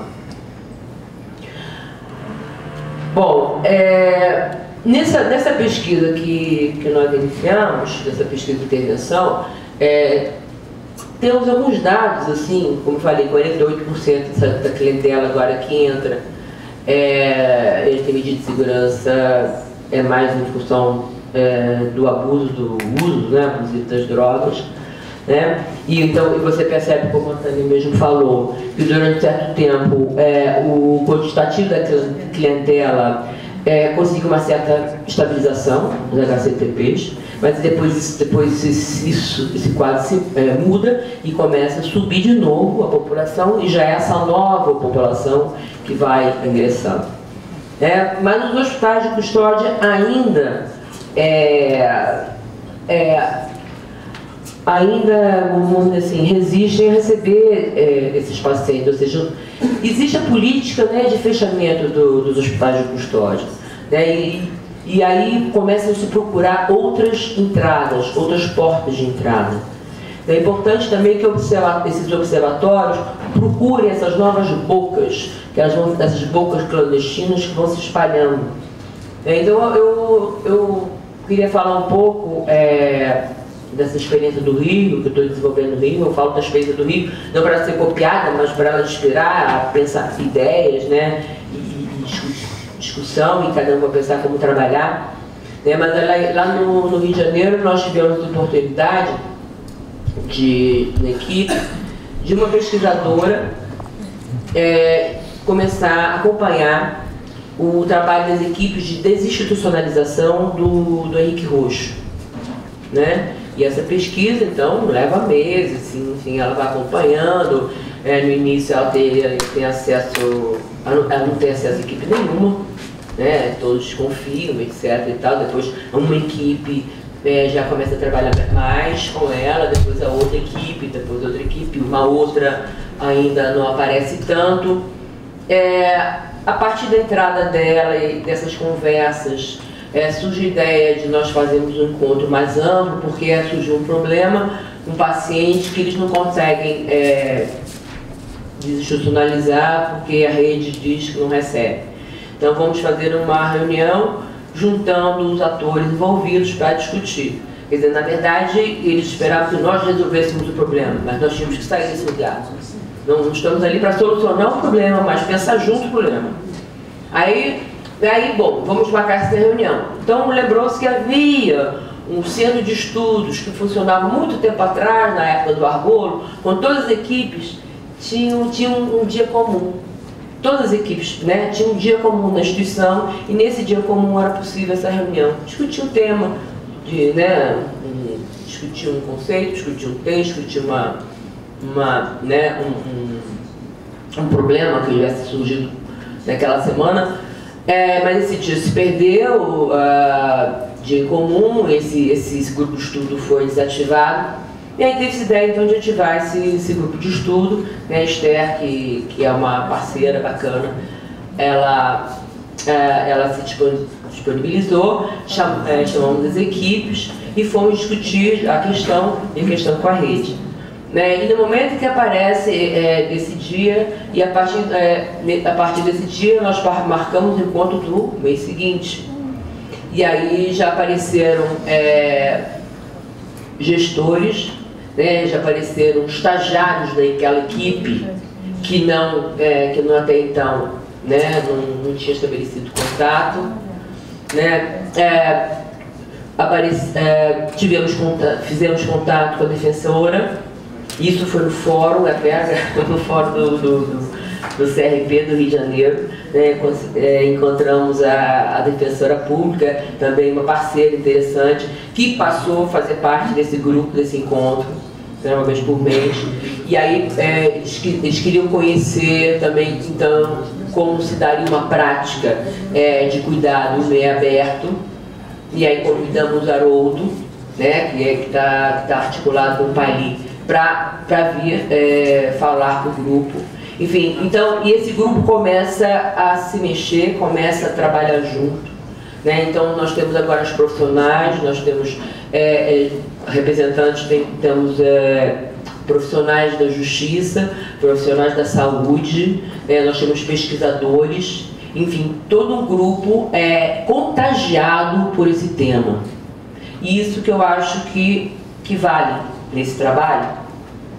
Bom, nessa pesquisa que nós iniciamos, nessa pesquisa de intervenção, temos alguns dados, assim, como eu falei, 48% da clientela agora que entra tem medida de segurança, mais em função do abuso, do uso, né, abusivo das drogas, né? E então você percebe, como a Tânia mesmo falou, que durante certo tempo o quantitativo da clientela conseguiu uma certa estabilização dos HCTPs, mas depois esse quadro se muda e começa a subir de novo a população, e já é essa nova população que vai ingressando. Mas nos hospitais de custódia ainda, vamos dizer assim, resistem a receber esses pacientes, ou seja, existe a política, né, de fechamento dos hospitais de custódia, né, e aí começam a se procurar outras entradas, outras portas de entrada. É importante também que esses observatórios procurem essas novas bocas, essas bocas clandestinas que vão se espalhando. Então eu queria falar um pouco dessa experiência do Rio, que eu estou desenvolvendo no Rio. Eu falo da experiência do Rio não para ser copiada, mas para ela inspirar a pensar ideias, né, e discussão, e cada um vai pensar como trabalhar, né. Mas lá no Rio de Janeiro nós tivemos a oportunidade na equipe de uma pesquisadora começar a acompanhar o trabalho das equipes de desinstitucionalização do Henrique Roxo, né? E essa pesquisa, então, leva meses, assim, enfim, ela vai acompanhando. No início ela tem acesso, ela não tem acesso a equipe nenhuma, né? Todos desconfiam, etc. e tal. Depois uma equipe já começa a trabalhar mais com ela, depois a outra equipe, depois outra equipe, uma outra ainda não aparece tanto. A partir da entrada dela e dessas conversas, surge a ideia de nós fazermos um encontro mais amplo, porque surgiu um problema, um paciente que eles não conseguem desinstitucionalizar porque a rede diz que não recebe. Então vamos fazer uma reunião juntando os atores envolvidos para discutir. Quer dizer, na verdade, eles esperavam que nós resolvêssemos o problema, mas nós tínhamos que sair desse lugar. Não estamos ali para solucionar o problema, mas pensar junto o problema. Aí, bom, vamos marcar essa reunião. Então, lembrou-se que havia um centro de estudos que funcionava muito tempo atrás, na época do Argolo, com todas as equipes tinham um dia comum. Todas as equipes, né, tinham um dia comum na instituição, e nesse dia comum era possível essa reunião. Discutir um tema, discutir um conceito, discutir um texto, discutir um problema que tivesse surgido naquela semana. Mas esse dia se perdeu, dia em comum, esse grupo de estudo foi desativado. E aí teve essa ideia então de ativar esse grupo de estudo, né? A Esther, que é uma parceira bacana, ela se disponibilizou, chamamos as equipes e fomos discutir a questão com a rede. Né? E no momento que aparece esse dia, e a partir desse dia nós marcamos o encontro do mês seguinte. E aí já apareceram gestores, né? Já apareceram estagiários daquela equipe que não até então, né, não tinha estabelecido contato, né? Fizemos contato com a defensora. Isso foi no fórum, até no fórum do CRP do Rio de Janeiro, né? Encontramos a defensora pública, também uma parceira interessante, que passou a fazer parte desse grupo, desse encontro, né, uma vez por mês. E aí eles queriam conhecer também, então, como se daria uma prática de cuidado em meio aberto. E aí convidamos o Haroldo, né, que tá articulado com o Paili, para vir falar com o grupo. Enfim, então, e esse grupo começa a se mexer, começa a trabalhar junto, né? Então nós temos agora os profissionais, nós temos representantes, temos profissionais da justiça, profissionais da saúde, nós temos pesquisadores, enfim, todo um grupo contagiado por esse tema. E isso que eu acho que vale nesse trabalho.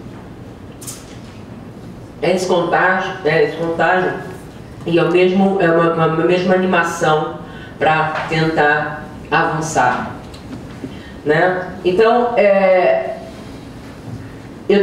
Esse contágio e é uma mesma animação para tentar avançar, né? Então, eu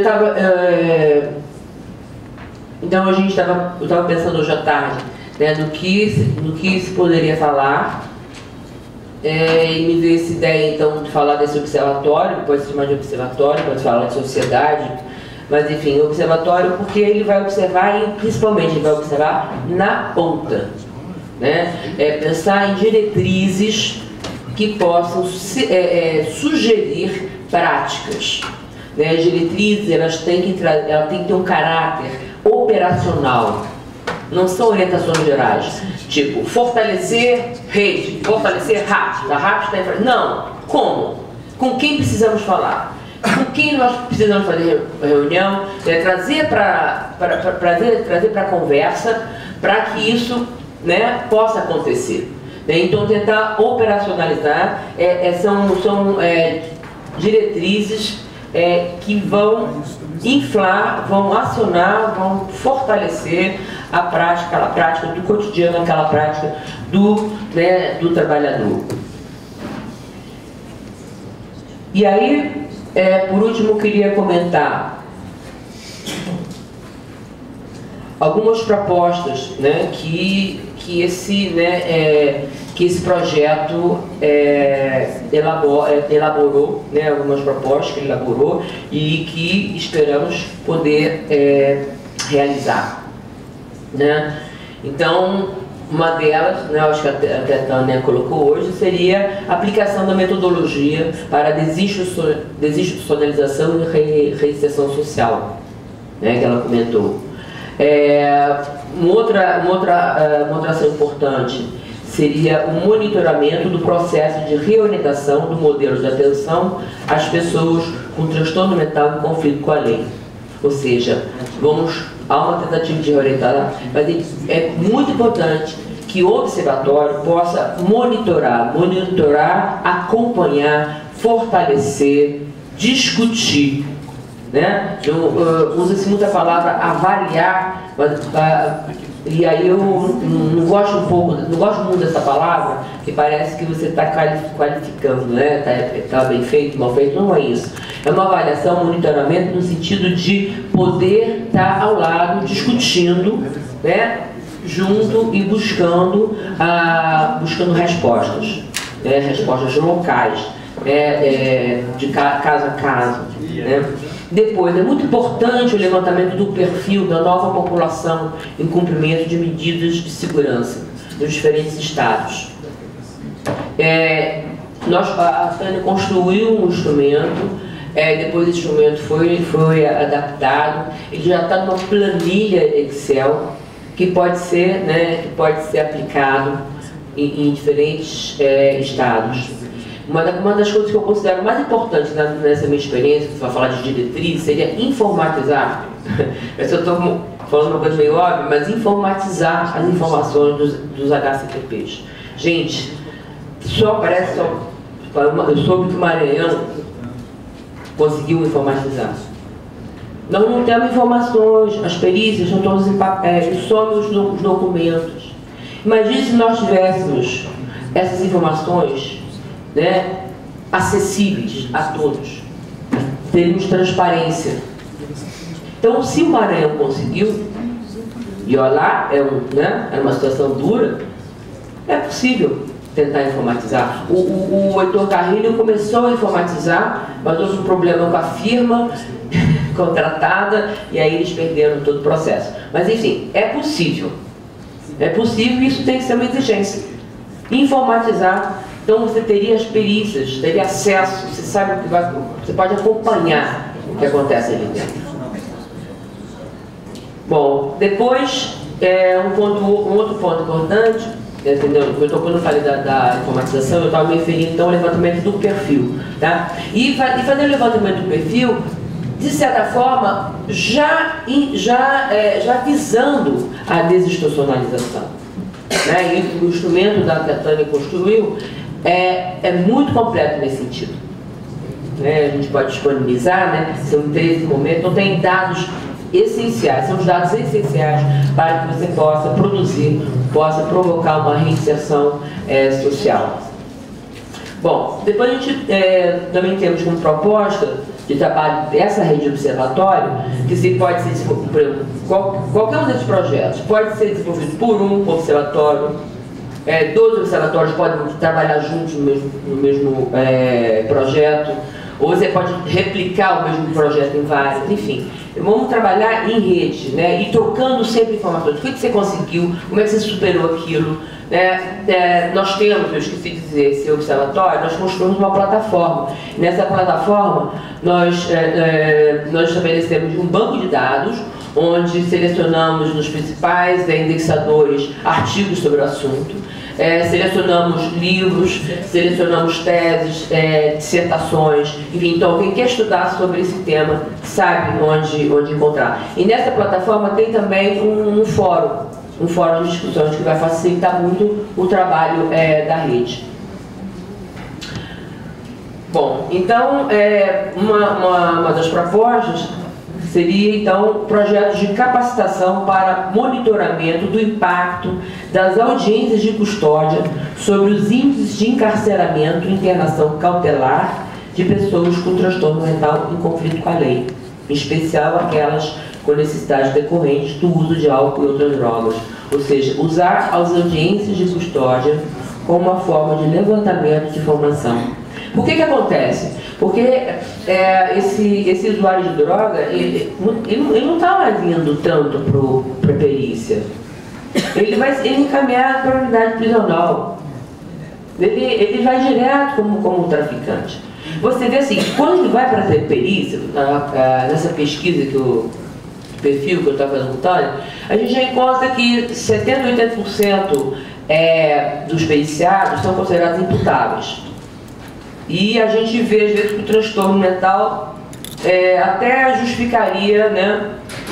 estava pensando hoje à tarde, né, no que se poderia falar, e me veio essa ideia então de falar desse observatório, pode ser mais de observatório, pode falar de sociedade, mas enfim, observatório porque ele vai observar, e principalmente ele vai observar na ponta, né? Pensar em diretrizes que possam sugerir práticas, né? As diretrizes elas têm que ter um caráter operacional, não são orientações gerais, tipo fortalecer rede, fortalecer RAPS, a RAPS está em frente. Não, como? Com quem precisamos falar? Com quem nós precisamos fazer reunião, trazer para a conversa, para que isso, né, possa acontecer. Então, tentar operacionalizar são diretrizes que vão inflar, vão acionar, vão fortalecer aquela prática do cotidiano, aquela prática do trabalhador. E aí, por último, eu queria comentar algumas propostas, né, que esse projeto elaborou, né, algumas propostas que ele elaborou e que esperamos poder realizar, né? Então, uma delas, né, acho que até a Tânia colocou hoje, seria a aplicação da metodologia para desinstitucionalização e reinserção social, né, que ela comentou. Uma outra ação importante seria o monitoramento do processo de reorientação do modelo de atenção às pessoas com transtorno mental em conflito com a lei. Ou seja, há uma tentativa de reorientar, mas é muito importante que o observatório possa monitorar, acompanhar, fortalecer, discutir, né? Usa-se muito a palavra avaliar, e aí eu não gosto muito dessa palavra, que parece que você está qualificando, né? Tá bem feito, mal feito, não é isso. É uma avaliação, monitoramento no sentido de poder estar ao lado, discutindo, né? Junto e buscando respostas, né? Respostas locais, de caso a caso, né? Depois, é muito importante o levantamento do perfil da nova população em cumprimento de medidas de segurança nos diferentes estados. A Tânia construiu um instrumento, depois esse instrumento foi adaptado, ele já está numa planilha Excel que pode ser aplicado em diferentes estados. Uma das coisas que eu considero mais importantes nessa minha experiência, se for falar de diretriz, seria informatizar. Eu estou falando uma coisa meio óbvia, mas informatizar as informações dos HCPPs. Gente, eu soube que o Maranhão conseguiu informatizar. Nós não temos informações, as perícias estão todas em papel, some os documentos. Imagine se nós tivéssemos essas informações, né, acessíveis a todos, teríamos transparência. Então, se o Maranhão conseguiu, e olha lá, é uma situação dura, é possível tentar informatizar. O Heitor Carrilho começou a informatizar, mas houve um problema com a firma contratada, e aí eles perderam todo o processo. Mas enfim, é possível. É possível, e isso tem que ser uma exigência. Informatizar. Então você teria as perícias, teria acesso, você sabe o que vai, você pode acompanhar o que acontece ali dentro. Bom, depois, um outro ponto importante, entendeu? Quando eu falei da informatização, eu estava me referindo então ao levantamento do perfil, tá? E fazer o levantamento do perfil, de certa forma, já visando a desinstitucionalização, né? E o instrumento que a Tânia construiu é muito completo nesse sentido, né? A gente pode disponibilizar, né? São 13 momentos, então tem dados essenciais, são os dados essenciais para que você possa produzir, possa provocar uma reinserção social. Bom, depois a gente também temos como proposta de trabalho dessa rede de observatório, que se pode ser desenvolvido, qualquer um desses projetos pode ser desenvolvido por um observatório, 12 observatórios podem trabalhar juntos no mesmo projeto, ou você pode replicar o mesmo projeto em vários, enfim. Vamos trabalhar em rede, né? E trocando sempre informações. O que você conseguiu? Como é que você superou aquilo? Né? Nós temos, eu esqueci de dizer, esse observatório, nós construímos uma plataforma. Nessa plataforma, nós estabelecemos um banco de dados, onde selecionamos nos principais indexadores artigos sobre o assunto. Selecionamos livros, selecionamos teses, dissertações, enfim, então quem quer estudar sobre esse tema sabe onde encontrar. E nessa plataforma tem também um fórum de discussões que vai facilitar muito o trabalho da rede. Bom, então uma das propostas seria, então, projetos de capacitação para monitoramento do impacto das audiências de custódia sobre os índices de encarceramento e internação cautelar de pessoas com transtorno mental em conflito com a lei, em especial aquelas com necessidades decorrentes do uso de álcool e outras drogas. Ou seja, usar as audiências de custódia como uma forma de levantamento de informação. Por que acontece? Porque esse usuário de droga, ele não está mais indo tanto para a perícia. Ele é encaminhado para a unidade prisional. Ele vai direto como traficante. Você vê assim, quando ele vai para a perícia, nessa pesquisa perfil que eu estava fazendo com o Tânia, a gente já encontra que 70% a 80% dos periciados são considerados imputáveis. E a gente vê, às vezes, que o transtorno mental até justificaria, né,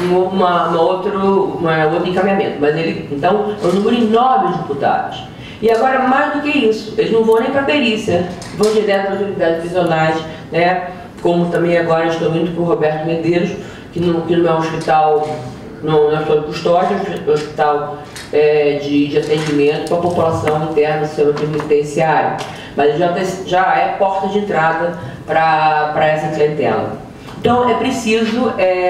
outro encaminhamento. Mas então, é um número enorme de imputados. E agora, mais do que isso, eles não vão nem para a perícia, vão direto para as unidades prisionais, né, como também agora estou indo para o Roberto Medeiros, que não é um hospital, não é só de custódia, é um hospital de atendimento para a população interna do sistema penitenciário. Mas já é porta de entrada para essa clientela. Então é preciso,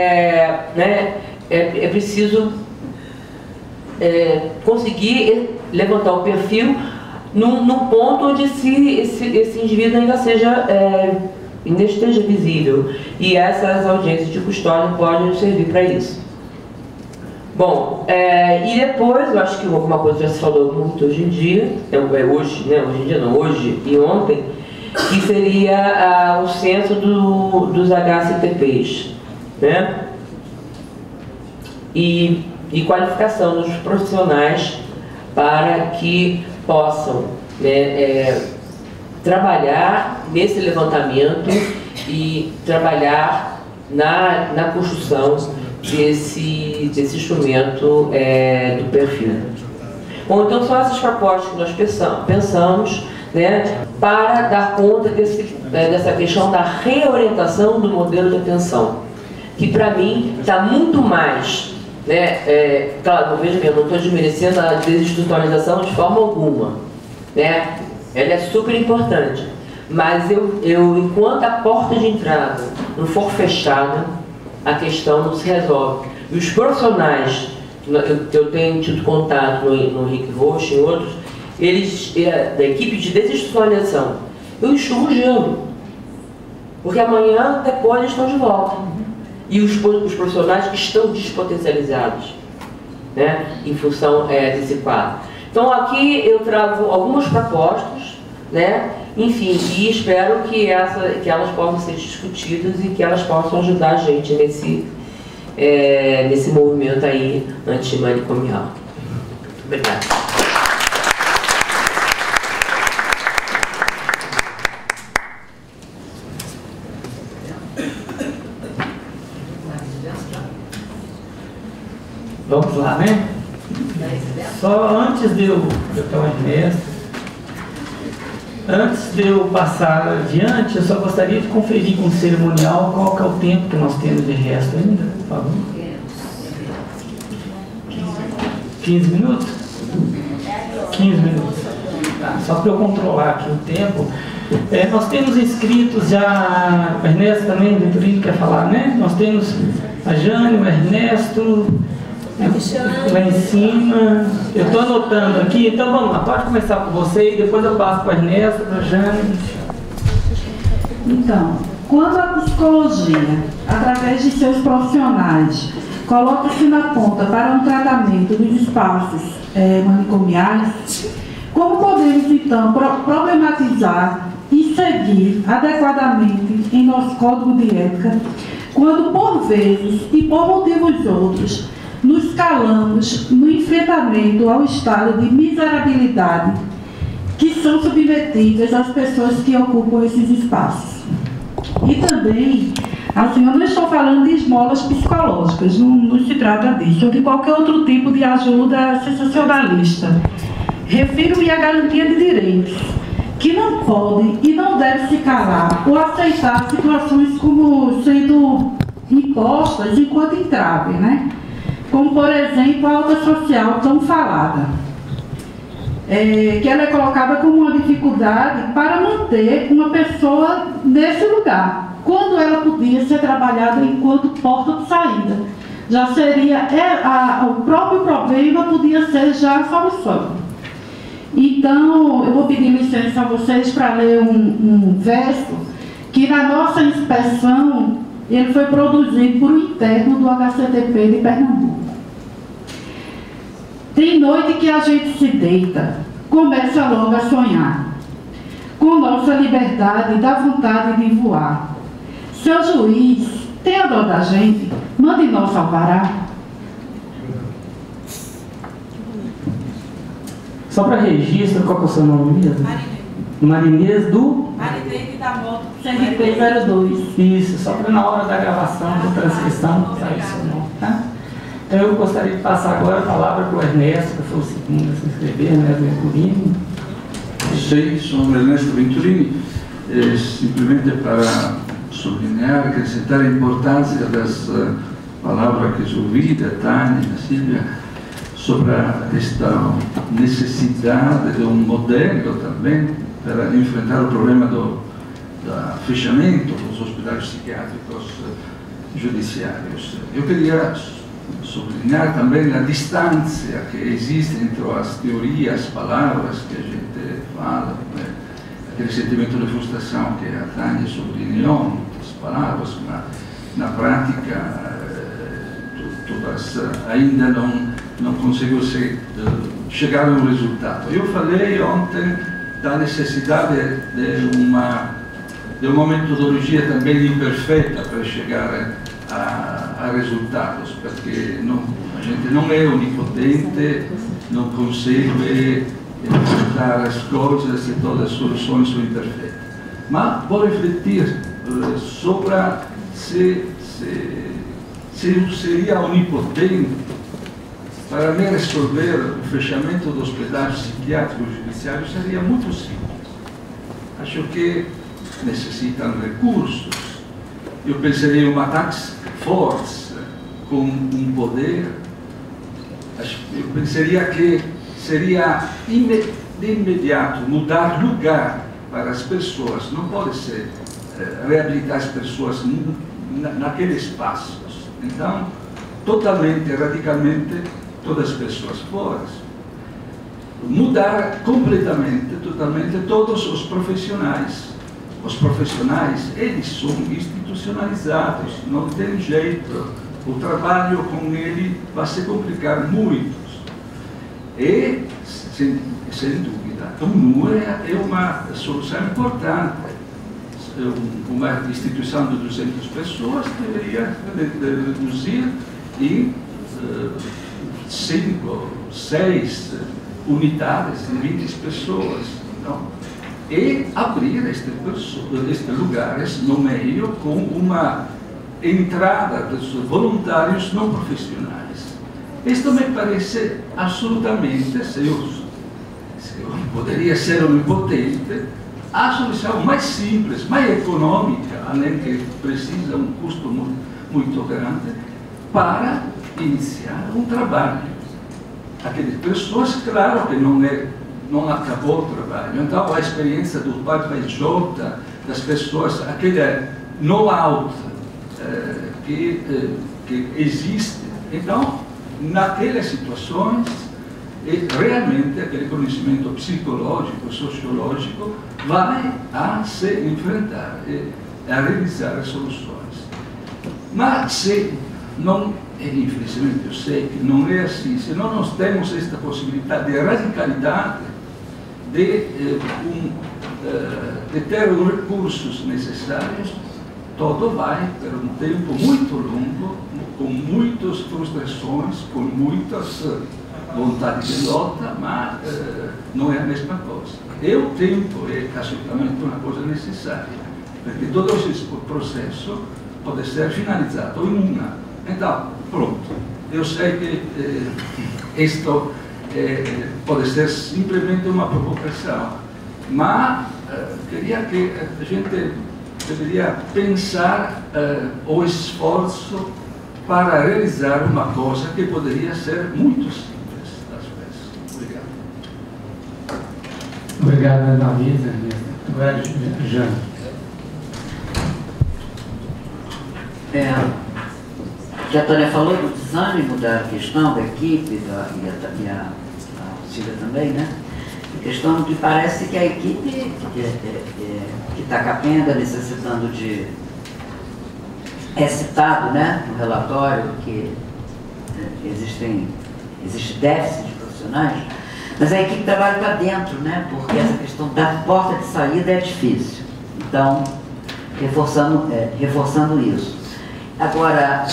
conseguir levantar o perfil num ponto onde esse indivíduo ainda ainda esteja visível. E essas audiências de custódia podem servir para isso. Bom, e depois, eu acho que alguma coisa já se falou muito hoje em dia, hoje, né, hoje em dia não, hoje e ontem, que seria o censo dos HCTPs, né? E qualificação dos profissionais para que possam, né, trabalhar nesse levantamento e trabalhar na construção desse instrumento do perfil. Bom, então são essas propostas que nós pensamos, né, para dar conta dessa questão da reorientação do modelo de atenção, que para mim está muito mais, né, claro, veja bem, eu não estou desmerecendo a desinstitucionalização de forma alguma, né, ela é super importante, mas enquanto a porta de entrada não for fechada, a questão não se resolve. E os profissionais que eu tenho tido contato no Rick Rocha e outros, eles, da equipe de desinstitucionalização, eu enxugo o gelo, porque amanhã, depois, eles estão de volta. E os profissionais estão despotencializados, né, em função desse quadro. Então aqui eu trago algumas propostas, né, Enfim, e espero que elas possam ser discutidas e que elas possam ajudar a gente nesse movimento aí antimanicomial. Obrigada. Vamos lá, né? Só antes de eu antes de eu passar adiante, eu só gostaria de conferir com o cerimonial qual que é o tempo que nós temos de resto ainda, por favor. 15 minutos? 15 minutos. Tá, só para eu controlar aqui o tempo. Nós temos inscritos já, o Ernesto também, o Vitorino quer falar, né? Nós temos a Jane, o Ernesto, lá em cima. Eu estou anotando aqui, então vamos lá, pode começar com você e depois eu passo para o Ernesto, para a Jane. Então, quando a psicologia, através de seus profissionais, coloca-se na ponta para um tratamento dos espaços manicomiais, como podemos então problematizar e seguir adequadamente em nosso código de ética, quando por vezes e por motivos outros nos calamos no enfrentamento ao estado de miserabilidade que são submetidas as pessoas que ocupam esses espaços. E também, assim, eu não estou falando de esmolas psicológicas, não se trata disso, ou de qualquer outro tipo de ajuda sensacionalista. Refiro-me à garantia de direitos, que não pode e não deve se calar ou aceitar situações como sendo impostas enquanto entrave, né? Como, por exemplo, a alta social tão falada, que ela é colocada como uma dificuldade para manter uma pessoa nesse lugar, quando ela podia ser trabalhada enquanto porta de saída. Já seria, o próprio problema podia ser já a solução. Então, eu vou pedir licença a vocês para ler um verso que na nossa inspeção ele foi produzido por um interno do HCTP de Pernambuco. Tem noite que a gente se deita, começa logo a sonhar. Com nossa liberdade dá vontade de voar. Seu juiz, tenha dó da gente, mande nosso alvará. Só para registro, qual que é o seu nome mesmo? Marinês do? Marinês da Moto, CRP02. Isso, só para na hora da gravação, da transcrição, sair o seu nome, tá? Então eu gostaria de passar agora a palavra para o Ernesto, que foi o segundo a se inscrever, Ernesto Venturini. Sim, sou Ernesto Venturini, simplesmente para sublinhar, acrescentar a importância das palavras que eu ouvi da Tânia e da Sílvia sobre esta necessidade de um modelo também para enfrentar o problema do fechamento dos hospitais psiquiátricos judiciários. Eu queria sublinhar também a distância que existe entre as teorias, as palavras que a gente fala, né? Aquele sentimento de frustração que a Tânia sublinhou, as palavras, na prática, todas ainda não conseguiu chegar a um resultado. Eu falei ontem da necessidade de uma metodologia também imperfeita para chegar a resultados, porque a gente não é onipotente, não consegue enfrentar as coisas e todas as soluções são imperfeitas. Mas vou refletir sobre se eu seria onipotente para me resolver o fechamento dos hospitais psiquiátricos judiciários. Seria muito simples. Acho que necessitam recursos. Eu pensaria em uma task force com um poder. Eu pensaria que seria de imediato mudar lugar para as pessoas. Não pode ser reabilitar as pessoas naquele espaço. Então, totalmente, radicalmente, todas as pessoas fora. Mudar completamente, totalmente, todos os profissionais. Os profissionais, eles são institucionalizados, não tem jeito. O trabalho com ele vai se complicar muito. E, sem dúvida, o NUE é uma solução importante. Uma instituição de 200 pessoas deveria reduzir em 5, 6 unidades de 20 pessoas. Não? E abrir estes lugares no meio com uma entrada dos voluntários não profissionais. Isto me parece absolutamente, se eu poderia ser onipotente, a solução mais simples, mais econômica, além que precisa um custo muito grande, para iniciar um trabalho. Aquelas pessoas, claro que não acabou o trabalho. Então, a experiência do PJ, das pessoas, aquele know-how que existe. Então, naquelas situações, realmente aquele conhecimento psicológico, sociológico, vai a se enfrentar, a realizar as soluções. Mas se não, infelizmente eu sei que não é assim, se não nós temos esta possibilidade de radicalidade, de ter os recursos necessários, tudo vai por um tempo muito longo, com muitas frustrações, com muitas vontade de luta, mas não é a mesma coisa. E o tempo é absolutamente uma coisa necessária, porque todo esse processo pode ser finalizado em uma. Então, pronto. Eu sei que isto pode ser simplesmente uma provocação, mas queria que a gente deveria pensar o esforço para realizar uma coisa que poderia ser muito simples. Obrigado, Davi. Agora, Jane. Que a Tânia falou do desânimo da questão da equipe, e a Cília também, né? A questão de parece que a equipe que está capenga, necessitando de... É citado, né, no relatório que existe déficit de profissionais, mas a equipe trabalha para dentro, né? Porque essa questão da porta de saída é difícil. Então, reforçando isso. Agora,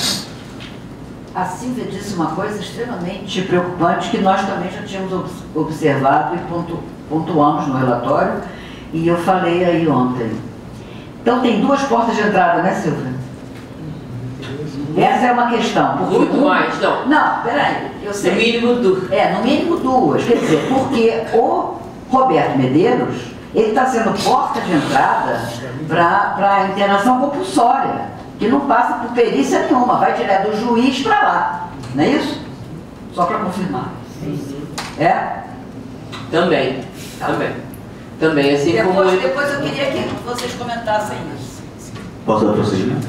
a Silvia disse uma coisa extremamente preocupante que nós também já tínhamos observado e pontuamos no relatório, e eu falei aí ontem. Então, tem 2 portas de entrada, né, Silvia? Essa é uma questão. Muito mais, não. Não, peraí, eu sei. No mínimo 2. No mínimo 2. Quer dizer, porque o Roberto Medeiros, ele está sendo porta de entrada para a internação compulsória, que não passa por perícia nenhuma, vai direto do juiz para lá. Não é isso? Só para confirmar. É? Também. Também, assim como... Depois eu queria que vocês comentassem isso. Posso dar prosseguimento?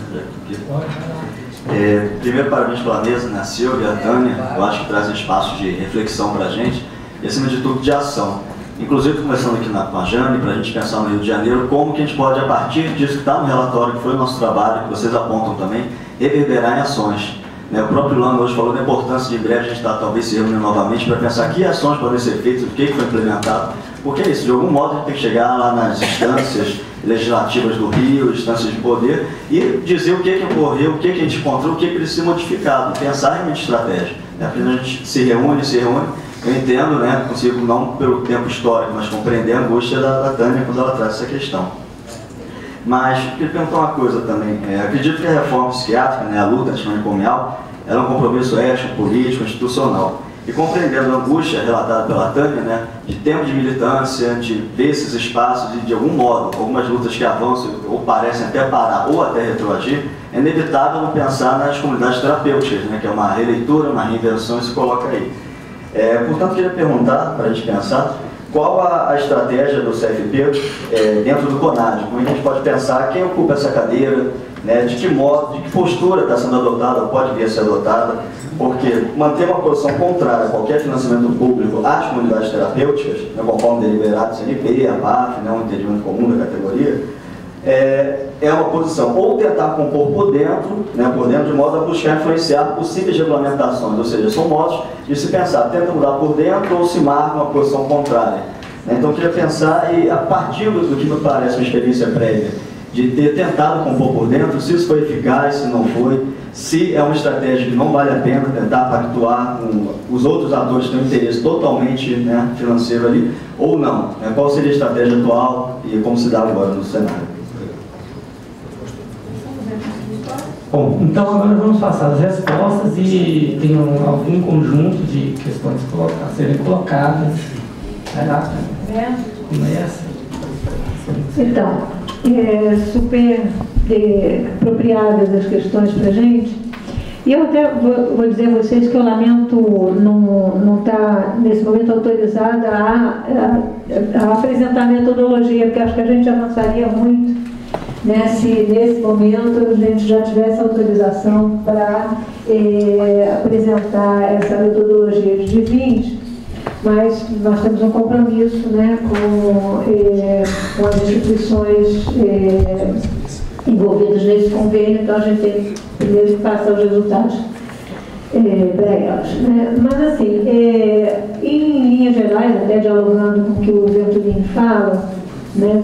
Primeiro, parabéns pela mesa, né? A Silvia e a Tânia, eu acho que trazem espaço de reflexão para a gente e, acima de tudo, de ação. Inclusive, conversando aqui com a Jane, para a gente pensar no Rio de Janeiro, como que a gente pode, a partir disso que está no relatório, que foi o nosso trabalho, que vocês apontam também, reverberar em ações. O próprio Lando hoje falou da importância de, em breve, a gente estar talvez se reunindo novamente para pensar que ações podem ser feitas, o que foi implementado, porque é isso, de algum modo a gente tem que chegar lá nas instâncias legislativas do Rio, instâncias de poder, e dizer o que ocorreu, o que a gente encontrou, o que precisa ser modificado, pensar realmente estratégia. Apenas a gente se reúne, eu entendo, né, consigo não pelo tempo histórico, mas compreender a angústia da Tânia quando ela traz essa questão. Mas, queria perguntar uma coisa também, acredito que a reforma psiquiátrica, né, a luta antimanicomial, ela é um compromisso ético, político, institucional. E compreendendo a angústia relatada pela Tânia, né, de tempo de militância, de ver esses espaços e, de algum modo, algumas lutas que avançam ou parecem até parar ou até retroagir, é inevitável não pensar nas comunidades terapêuticas, né, que é uma releitura, uma reinvenção e se coloca aí. Portanto, queria perguntar, para a gente pensar, qual a estratégia do CFP dentro do CONAD? Como a gente pode pensar quem ocupa essa cadeira, né, de que modo, de que postura está sendo adotada ou pode vir a ser adotada, porque manter uma posição contrária a qualquer financiamento público às comunidades terapêuticas, né, conforme deliberado do CNP, a PAF, né, um entendimento comum da categoria, é uma posição ou tentar compor por dentro, de modo a buscar influenciar possíveis regulamentações, ou seja, são modos de se pensar, tenta mudar por dentro ou se marca uma posição contrária. Então eu queria pensar, e a partir do que me parece uma experiência prévia, de ter tentado compor por dentro, se isso foi eficaz, se não foi, se é uma estratégia que não vale a pena tentar pactuar com os outros atores que têm um interesse totalmente financeiro ali, ou não. Qual seria a estratégia atual e como se dá agora no cenário? Bom, então agora vamos passar as respostas e tem algum conjunto de questões a serem colocadas. Vai lá, começa. Então, super apropriadas as questões para a gente. E eu até vou dizer a vocês que eu lamento não estar, nesse momento, autorizada a apresentar metodologia, porque acho que a gente avançaria muito, né, se nesse momento a gente já tivesse autorização para apresentar essa metodologia de 20, mas nós temos um compromisso, né, com as instituições envolvidas nesse convênio, então a gente tem primeiro que passar os resultados para elas. Né? Mas assim, em linhas gerais, até dialogando com o que o Venturini fala, né,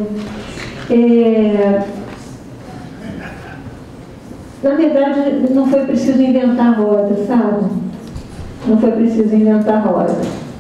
na verdade não foi preciso inventar roda, sabe? Não foi preciso inventar roda.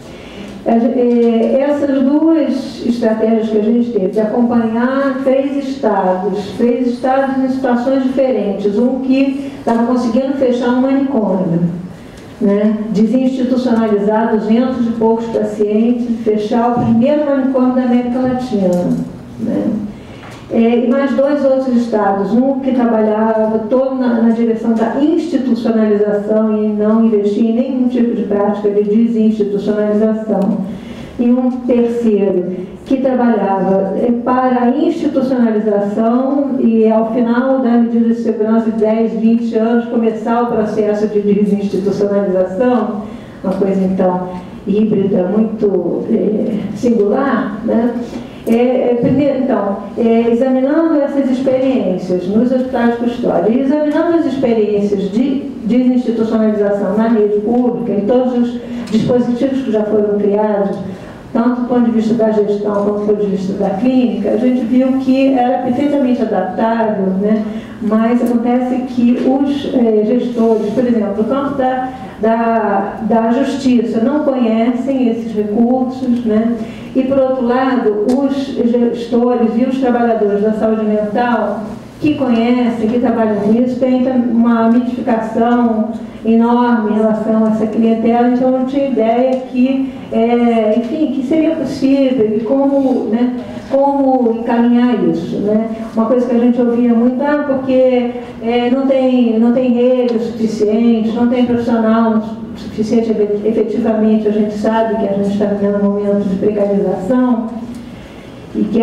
Essas duas estratégias que a gente teve, de acompanhar três estados em situações diferentes, um que estava conseguindo fechar um manicômio, né, desinstitucionalizar 200 e poucos pacientes, fechar o primeiro manicômio da América Latina, né, e mais dois outros estados, um que trabalhava todo na direção da institucionalização e não investia em nenhum tipo de prática de desinstitucionalização, e um terceiro que trabalhava para a institucionalização e, ao final da medida de segurança de 10, 20 anos, começar o processo de desinstitucionalização, uma coisa, então, híbrida, muito singular, né? Primeiro, então, examinando essas experiências nos hospitais de custódia e examinando as experiências de desinstitucionalização na rede pública e todos os dispositivos que já foram criados, tanto do ponto de vista da gestão quanto do ponto de vista da clínica, a gente viu que era perfeitamente adaptável, né? Mas acontece que os gestores, por exemplo, no campo da justiça, não conhecem esses recursos, né? E, por outro lado, os gestores e os trabalhadores da saúde mental que conhecem, que trabalham com isso, têm uma mitificação enorme em relação a essa clientela, então eu não tinha ideia que, enfim, que seria possível e como encaminhar isso, né? Uma coisa que a gente ouvia muito, porque não tem rede suficiente, não tem profissional suficiente, efetivamente a gente sabe que a gente está vivendo um momento de precarização e que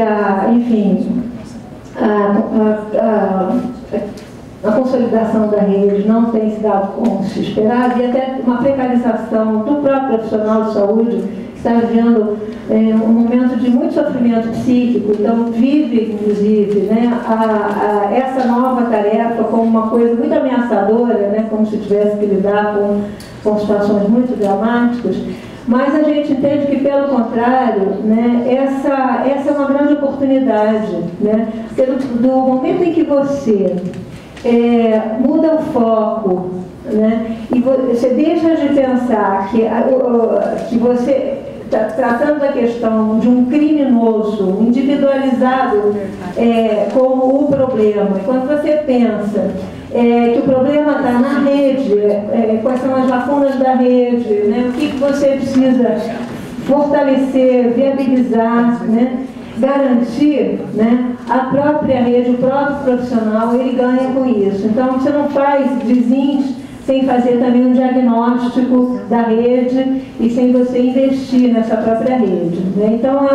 a consolidação da rede não tem se dado como se esperava, e até uma precarização do próprio profissional de saúde, que está vivendo um momento de muito sofrimento psíquico, então vive, inclusive, né, essa nova tarefa como uma coisa muito ameaçadora, né, como se tivesse que lidar com situações muito dramáticas. Mas a gente entende que, pelo contrário, né, essa é uma grande oportunidade, né, porque do momento em que você muda o foco, né, e você deixa de pensar que você está tratando da questão de um criminoso individualizado como o problema, e quando você pensa que o problema está na rede, quais são as lacunas da rede, né, o que você precisa fortalecer, viabilizar, né, garantir, né, a própria rede, o próprio profissional, ele ganha com isso. Então, você não faz desins sem fazer também um diagnóstico da rede e sem você investir nessa própria rede, né? Então,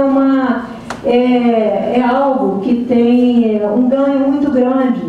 é algo que tem um ganho muito grande.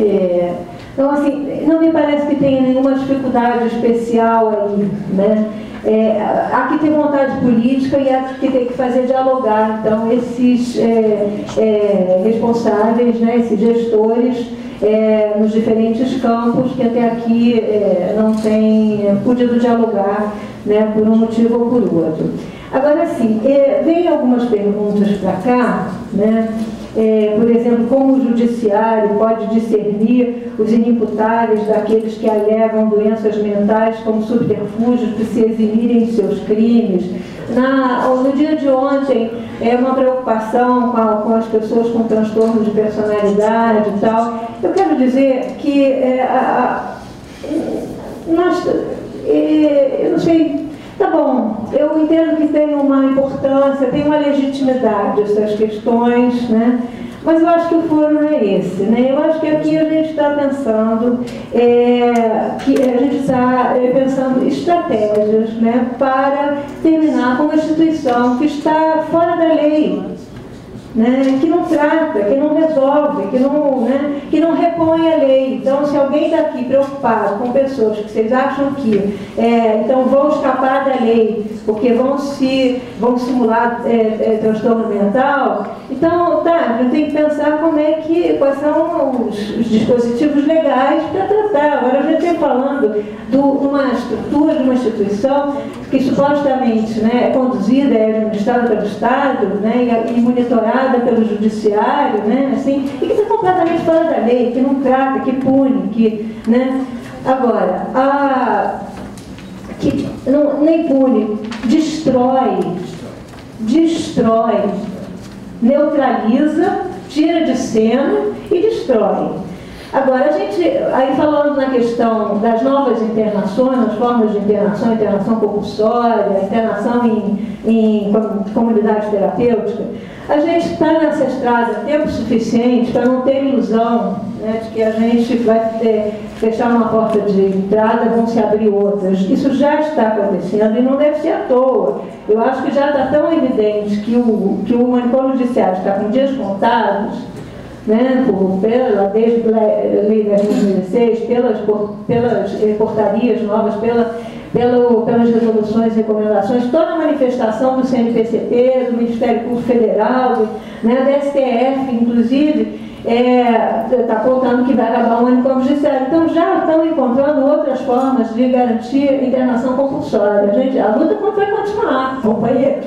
Então, assim, não me parece que tenha nenhuma dificuldade especial aí, né? há que ter vontade política e há que ter que fazer dialogar. Então, esses responsáveis, né, esses gestores, nos diferentes campos que até aqui não têm podido dialogar, né, por um motivo ou por outro. Agora, sim, vem algumas perguntas para cá, né? Por exemplo, como o judiciário pode discernir os inimputáveis daqueles que alegam doenças mentais como subterfúgios de se eximirem de seus crimes. No dia de ontem, uma preocupação com as pessoas com transtornos de personalidade e tal. Eu quero dizer que eu não sei. Tá bom, eu entendo que tem uma importância, tem uma legitimidade essas questões, né? Mas eu acho que o foro não é esse, né? Eu acho que aqui a gente está pensando, pensando estratégias, né, para terminar com uma instituição que está fora da lei, né, que não trata, que não resolve, que não repõe a lei. Então, se alguém está aqui preocupado com pessoas que vocês acham que então vão escapar da lei, porque vão simular transtorno mental, então a gente tem que pensar quais são os dispositivos legais para tratar. Agora a gente está falando de uma estrutura, de uma instituição que supostamente, né, é conduzida, é administrada pelo Estado, né, e monitorada pelo judiciário, né, assim, e que está completamente fora da lei, que não trata, que pune, né? Agora, que nem pune, destrói, neutraliza, tira de cena e destrói. Agora, aí falando na questão das novas internações, as formas de internação compulsória, internação em comunidade terapêutica, a gente está nessa estrada tempo suficiente para não ter ilusão, né, de que a gente vai fechar uma porta de entrada, vão se abrir outras. Isso já está acontecendo e não deve ser à toa. Eu acho que já está tão evidente que o manicômio judiciário está com dias contados, né, desde a lei de 2016, pelas portarias novas, pelas resoluções e recomendações, toda a manifestação do CNPCP, do Ministério Público Federal, né, da STF, inclusive, está apontando que vai acabar o manicômio judiciário. Então, já estão encontrando outras formas de garantir internação compulsória. A luta vai continuar, companheiros.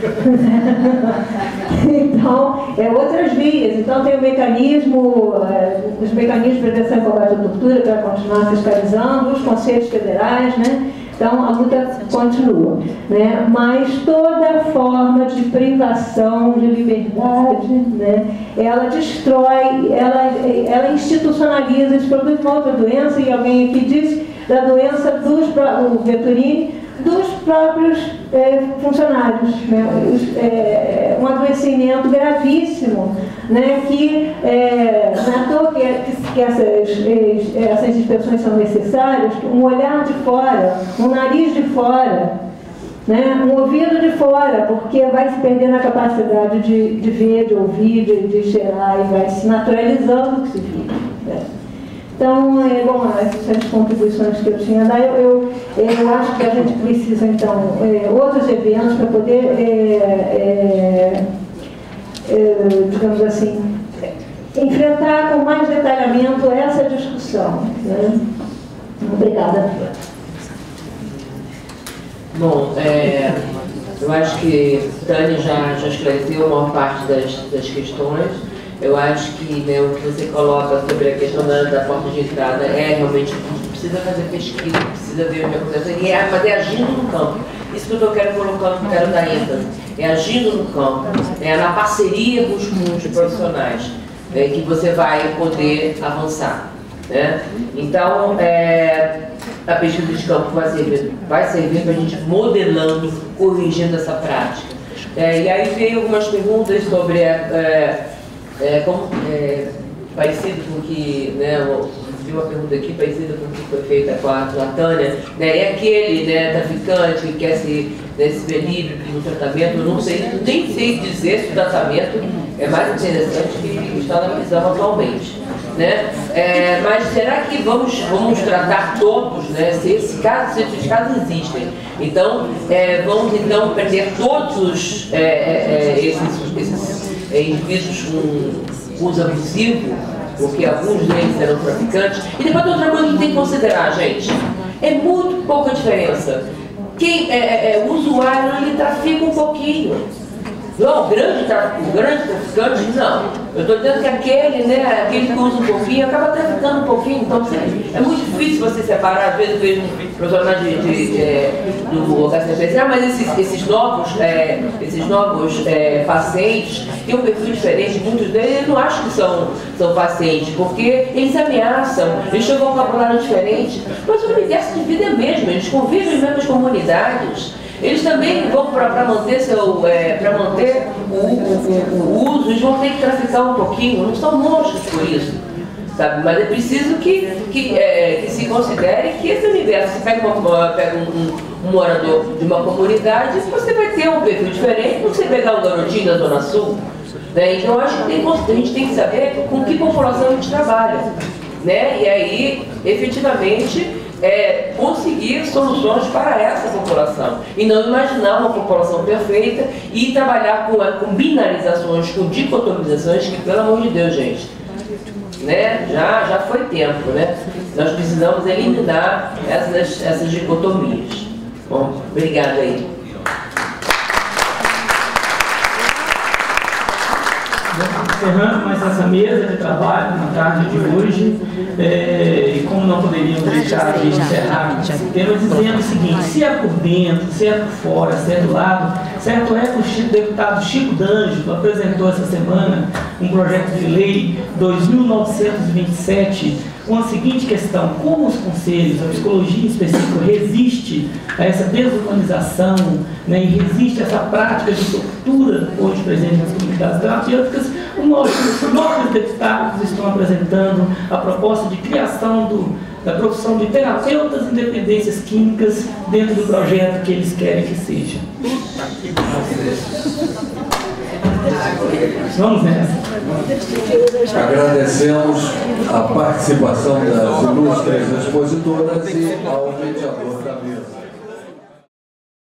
Então, outras vias. Então, tem o mecanismo, os mecanismos de prevenção e combate à tortura para continuar fiscalizando, os conselhos federais, né? Então, a luta continua, né? Mas toda forma de privação de liberdade, né, ela destrói, ela institucionaliza, isso produz uma outra doença, e alguém aqui disse da doença o Vetturini, dos próprios funcionários, né? Um adoecimento gravíssimo, né? Que não é à toa que essas inspeções são necessárias, um olhar de fora, um nariz de fora, né? Um ouvido de fora, porque vai se perdendo a capacidade de ver, de ouvir, de cheirar, e vai se naturalizando o que se vive, né? Então, bom, essas contribuições que eu tinha a dar, eu acho que a gente precisa, então, outros eventos para poder, digamos assim, enfrentar com mais detalhamento essa discussão, né? Obrigada. Bom, eu acho que Tânia já esclareceu a maior parte das questões. Eu acho que, né, o que você coloca sobre a questão da porta de entrada realmente precisa fazer pesquisa, precisa ver o que acontece, mas agindo no campo. Isso que eu quero colocando, quero dar ênfase, agindo no campo, na parceria com os profissionais, que você vai poder avançar, né? Então, a pesquisa de campo vai servir para a gente modelando, corrigindo essa prática. E aí veio algumas perguntas sobre parecido com o que, né, vi uma pergunta aqui parecida com o que foi feita com a Tânia, né, é aquele, né, traficante que quer se ver livre no tratamento. Eu não sei, nem sei dizer se o tratamento é mais interessante que está na prisão atualmente. né? Mas será que vamos tratar todos, né? Se esses casos existem, então vamos então prender todos esses indivíduos com uso abusivo, porque alguns deles eram traficantes. E depois outra coisa que tem que considerar, gente, é muito pouca diferença. Quem o usuário, ele trafica um pouquinho. Não, o grande traficante, não. Eu estou dizendo que aquele que usa um pouquinho acaba traficando um pouquinho. Então, é muito difícil você separar. Às vezes eu vejo um profissional do HCPC, mas esses novos pacientes têm um perfil diferente. Muitos deles eu não acho que são pacientes, porque eles ameaçam, eles têm um vocabulário diferente. Mas o universo de vida é mesmo, eles convivem nas mesmas comunidades. Eles também vão para manter o uso, eles vão ter que traficar um pouquinho, não são monstros por isso, sabe? Mas é preciso que se considere que esse universo, se pega um morador de uma comunidade, você vai ter um perfil diferente do que você pegar um garotinho da Zona Sul, né? Então eu acho que a gente tem que saber com que população a gente trabalha, né? E aí, efetivamente, conseguir soluções para essa população e não imaginar uma população perfeita e trabalhar com binarizações, com dicotomizações, que pelo amor de Deus, gente, né? Já foi tempo, né? Nós precisamos eliminar essas dicotomias. Bom, obrigada aí. Encerrando mais essa mesa de trabalho na tarde de hoje, e como não poderíamos deixar de encerrar esse tema dizendo o seguinte: se é por dentro, se é por fora, se é do lado, certo é que o deputado Chico D'Angelo apresentou essa semana um projeto de lei 2927 com a seguinte questão: como os conselhos, a psicologia em específico, resiste a essa desumanização, né, e resiste a essa prática de tortura hoje presente nas comunidades terapêuticas, os nossos deputados estão apresentando a proposta de criação da profissão de terapeutas em dependências químicas dentro do projeto que eles querem que seja. Vamos nessa. Agradecemos a participação das ilustres expositoras e ao mediador da mesa.